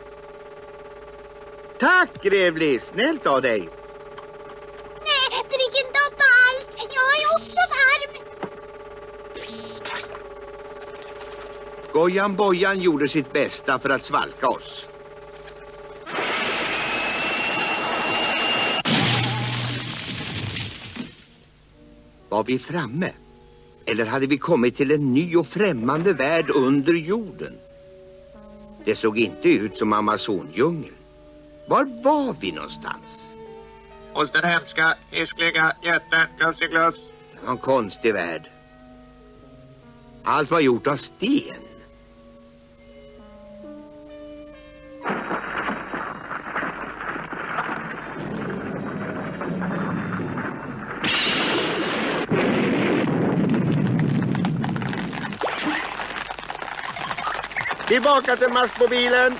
[SPEAKER 2] Tack, Grävli. Snällt av dig.
[SPEAKER 3] Nej, drick inte upp allt. Jag är också varm.
[SPEAKER 2] Gojan Bojan gjorde sitt bästa för att svalka oss. Var vi framme? Eller hade vi kommit till en ny och främmande värld under jorden? Det såg inte ut som Amazondjungeln. Var var vi någonstans?
[SPEAKER 16] Hos den hemska, hiskliga jätten Glufsiglufs.
[SPEAKER 2] Det var en konstig värld. Allt var gjort av sten. Tillbaka till maskmobilen.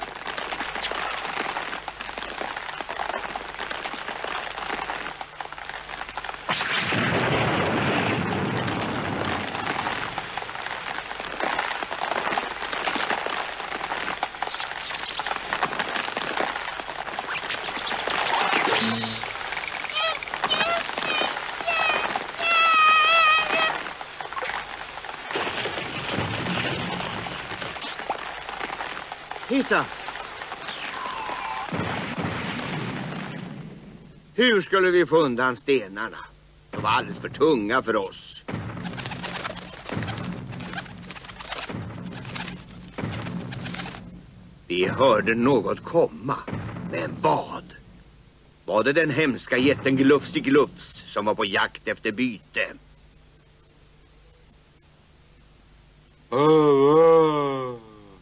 [SPEAKER 2] Hitta. Hur skulle vi få undan stenarna? De var alldeles för tunga för oss. Vi hörde något komma. Men vad? Var det den hemska jätten Glufsiglufs som var på jakt efter byte? Oh.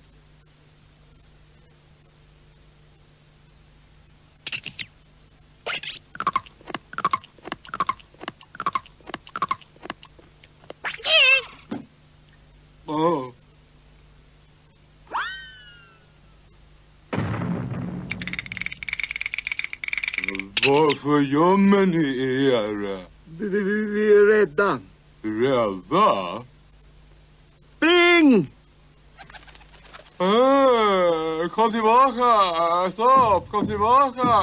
[SPEAKER 2] Oh.
[SPEAKER 7] Varför gömmer ni er?
[SPEAKER 2] Vi, vi, vi är rädda.
[SPEAKER 7] Rädda?
[SPEAKER 2] Spring!
[SPEAKER 7] Äh, kom tillbaka! Stopp, kom tillbaka!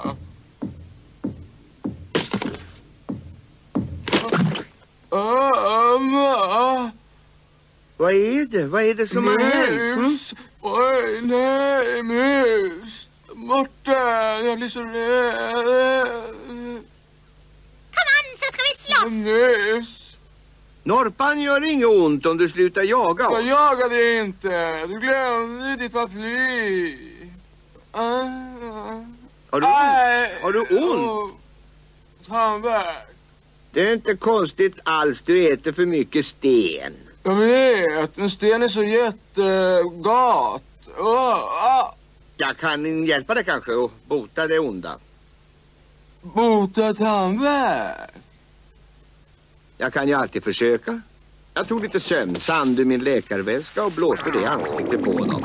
[SPEAKER 7] Äh,
[SPEAKER 2] Vad är det? Vad är det som har hänt?
[SPEAKER 7] Mus! Oj, nej, mus! Morten, jag blir så rädd.
[SPEAKER 3] Kom an, så ska vi slåss.
[SPEAKER 7] Mus!
[SPEAKER 2] Norpan gör inget ont om du slutar jaga oss.
[SPEAKER 7] Jag jagade inte. Du glömde ditt paraply. Uh,
[SPEAKER 2] har, du ont? har du ont?
[SPEAKER 7] Oh, tandvärk.
[SPEAKER 2] Det är inte konstigt alls. Du äter för mycket sten.
[SPEAKER 7] Jag vet, men sten är så jättegat. Oh, ah.
[SPEAKER 2] Jag kan hjälpa dig kanske och bota det onda.
[SPEAKER 7] Bota tandvärk?
[SPEAKER 2] Jag kan ju alltid försöka. Jag tog lite sömnsand ur min läkarväska och blåste det i ansiktet på honom.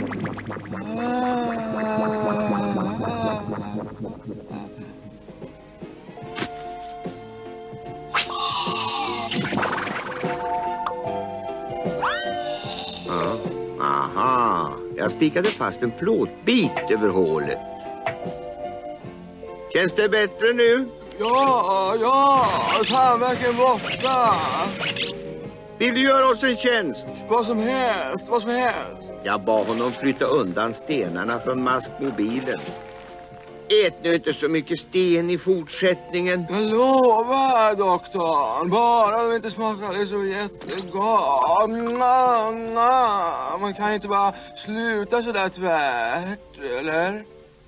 [SPEAKER 2] Ja, aha. Jag spikade fast en plåtbit över hålet. Känns det bättre nu?
[SPEAKER 7] Ja, ja, tandvärken borta.
[SPEAKER 2] Vill du göra oss en tjänst?
[SPEAKER 7] Vad som helst, vad som helst.
[SPEAKER 2] Jag bad honom flytta undan stenarna från maskmobilen. ät nu inte så mycket sten i fortsättningen.
[SPEAKER 17] Jag lovar, doktor. Bara de inte smakar det så jättegott. Man kan inte bara sluta så där tvärt, eller?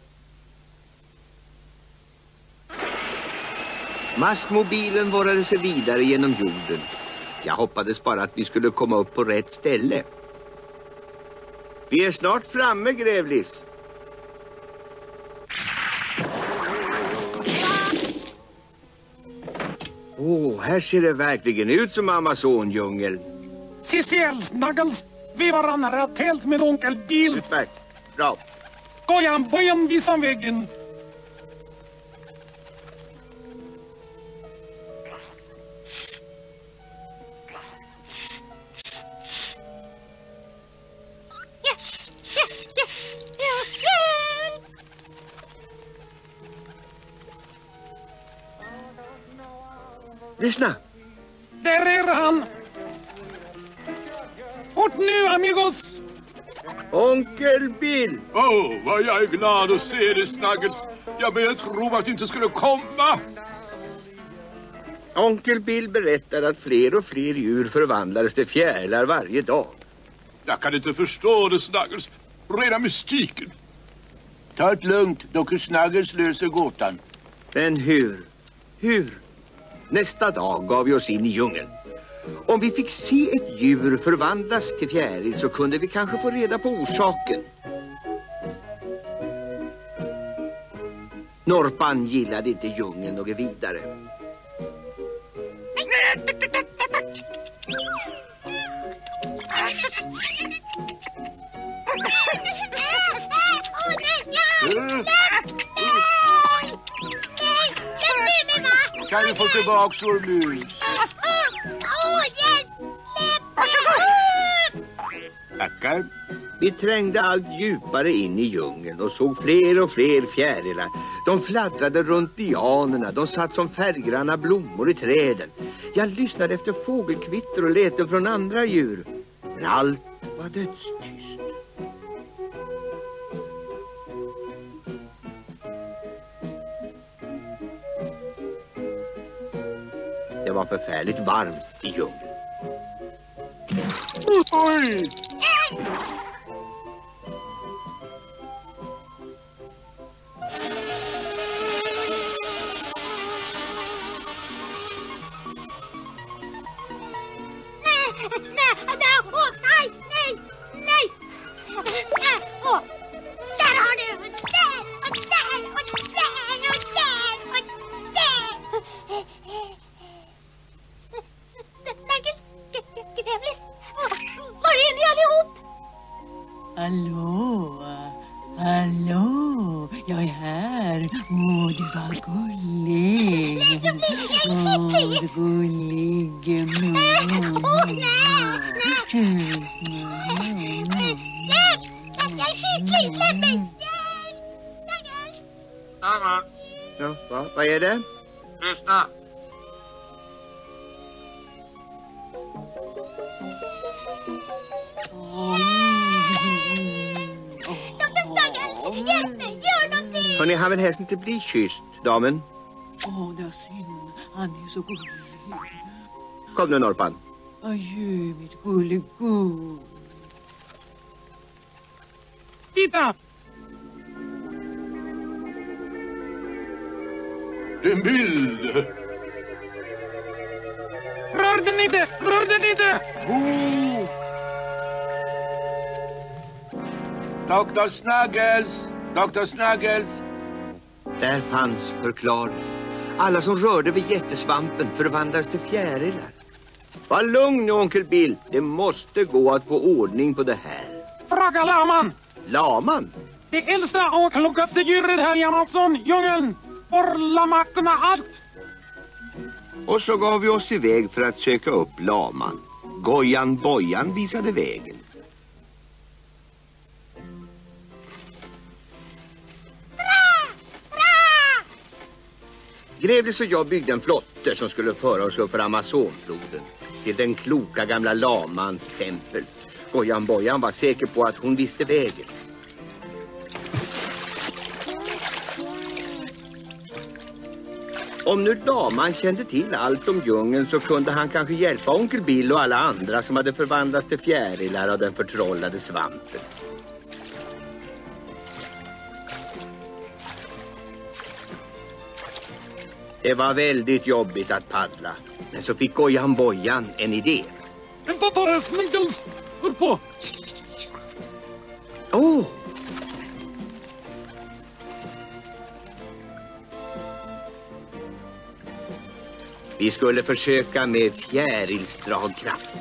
[SPEAKER 2] Mastmobilen borrade sig vidare genom jorden. Jag hoppades bara att vi skulle komma upp på rätt ställe. Vi är snart framme, Grävlis. Åh, oh, här ser det verkligen ut som Amazondjungeln.
[SPEAKER 15] Cecil Snuggles, vi var andra tält med onkel Bill.
[SPEAKER 2] Utmärkt, bra.
[SPEAKER 15] Gojan, bojan visar vägen.
[SPEAKER 3] Yes, yes, yes, yes.
[SPEAKER 2] Lyssna.
[SPEAKER 15] Där är han. Fort nu, amigos.
[SPEAKER 2] Onkel Bill.
[SPEAKER 6] Åh, oh, vad jag är glad att se dig, Snuggles. Jag började tro att du inte skulle komma.
[SPEAKER 2] Onkel Bill berättade att fler och fler djur förvandlades till fjärilar varje dag.
[SPEAKER 6] Jag kan inte förstå det, Snuggles. Rena mystiken.
[SPEAKER 14] Ta det lugnt. doktor Snuggles löser gåtan.
[SPEAKER 2] Men hur? Hur? Nästa dag gav vi oss in i djungeln. Om vi fick se ett djur förvandlas till fjäril så kunde vi kanske få reda på orsaken. Norpan gillade inte djungeln något vidare.
[SPEAKER 14] Kan du få tillbaka vår mus?
[SPEAKER 3] Åh, hjälp!
[SPEAKER 2] Tackar. Vi trängde allt djupare in i djungeln och såg fler och fler fjärilar. De fladdrade runt lianerna, de satt som färggranna blommor i träden. Jag lyssnade efter fågelkvitter och letade från andra djur. Men allt var dödstyst. Det var förfärligt varmt i djungeln.
[SPEAKER 17] Oj!
[SPEAKER 18] Hallå, hallå, jag är här. Åh, du var gullig. Åh, du gullig.
[SPEAKER 3] Åh, nej, nej. Släpp! Jag är skicklig, släpp mig!
[SPEAKER 16] Mamma,
[SPEAKER 2] Ja, va? Vad är det?
[SPEAKER 16] lyssna.
[SPEAKER 3] doktor Snuggles, hjälp mig, gör någonting!
[SPEAKER 2] Hörrni, han vill helst inte bli kysst, damen.
[SPEAKER 18] Åh, det var synd. Han är så gullig.
[SPEAKER 2] Kom nu, Norpan.
[SPEAKER 18] Adjö, mitt gulligull.
[SPEAKER 15] Titta!
[SPEAKER 6] Det är en bild.
[SPEAKER 15] Rör den inte! Rör den inte!
[SPEAKER 6] Oh.
[SPEAKER 14] doktor Snuggles! doktor Snuggles!
[SPEAKER 2] Där fanns förklaring. Alla som rörde vid jättesvampen förvandlades till fjärilar. Var lugn nu, onkel Bill. Det måste gå att få ordning på det här.
[SPEAKER 15] Fråga laman!
[SPEAKER 2] Laman?
[SPEAKER 15] Det äldsta och klokaste djuret här i Amazon-djungeln. Orla kunna allt.
[SPEAKER 2] Och så gav vi oss iväg för att söka upp laman. Gojan Bojan visade vägen. Grävlis och jag byggde en flotte som skulle föra oss upp för Amazonfloden till den kloka gamla lamans tempel. Gojan Bojan var säker på att hon visste vägen. Om nu daman kände till allt om djungeln så kunde han kanske hjälpa onkel Bill och alla andra som hade förvandlats till fjärilar av den förtrollade svampen. Det var väldigt jobbigt att paddla, men så fick Gojan Bojan en idé.
[SPEAKER 15] Vänta, ta det, Snuggles! Hör på!
[SPEAKER 2] Åh! Oh. Vi skulle försöka med fjärilsdragkraft.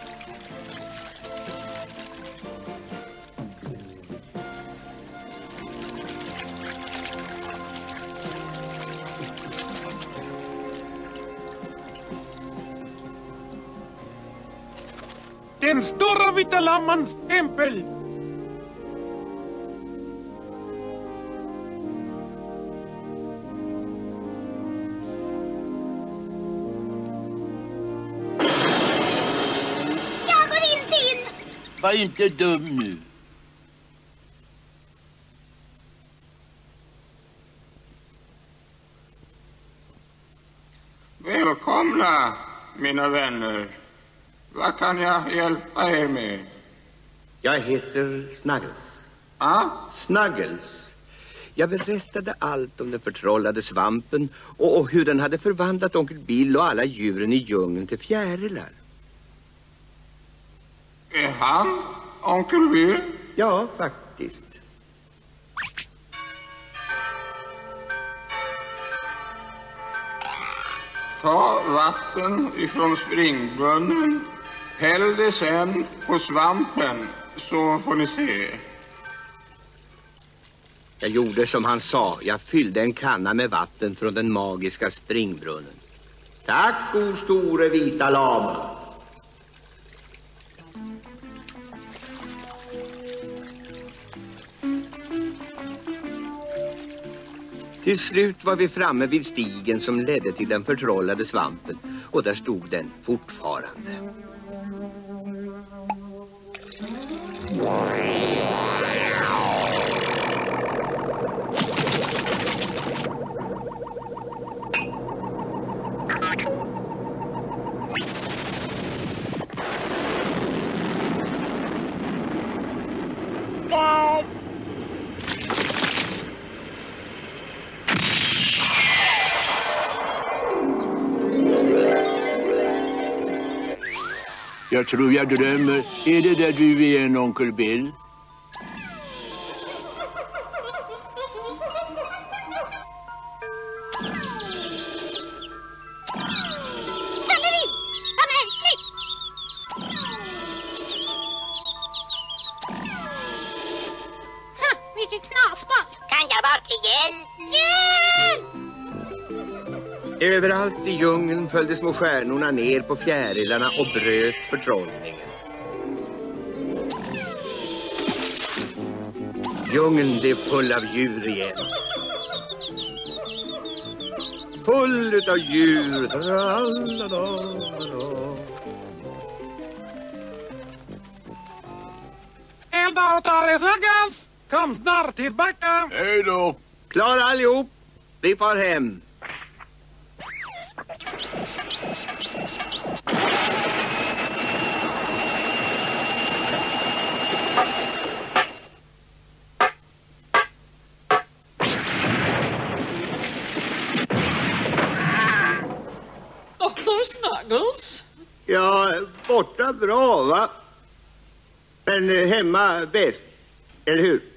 [SPEAKER 15] Den stora vita lammans tempel!
[SPEAKER 5] Var inte dum nu.
[SPEAKER 16] Välkomna, mina vänner. Vad kan jag hjälpa er med?
[SPEAKER 2] Jag heter Snuggles.
[SPEAKER 16] Ah?
[SPEAKER 2] Snuggles. Jag berättade allt om den förtrollade svampen och, och hur den hade förvandlat onkel Bill och alla djuren i djungeln till fjärilar.
[SPEAKER 16] Är han onkel Bill?
[SPEAKER 2] Ja, faktiskt.
[SPEAKER 16] Ta vatten ifrån springbrunnen, häll det sen på svampen så får ni se.
[SPEAKER 2] Jag gjorde som han sa. Jag fyllde en kanna med vatten från den magiska springbrunnen. Tack, o store vita lama. Till slut var vi framme vid stigen som ledde till den förtrollade svampen. Och där stod den fortfarande.
[SPEAKER 6] Jag tror jag drömmer. Är det där du är en onkel Bill?
[SPEAKER 3] Trolleri! Vad märkligt! Ha, vilket knasboll! Kan jag vara till hjälp? Hjälp!
[SPEAKER 2] Överallt i djungeln följde små stjärnorna ner på fjärilarna och bröt förtrollningen. Djungeln blev full av djur igen. Full utav djur.
[SPEAKER 15] Eldar och Tare Snuggles! Kom snart tillbaka!
[SPEAKER 6] Hej då!
[SPEAKER 2] Klar allihop. Vi far hem.
[SPEAKER 4] doktor Snuggles?
[SPEAKER 2] Ja, borta bra va? Men hemma bäst, eller hur?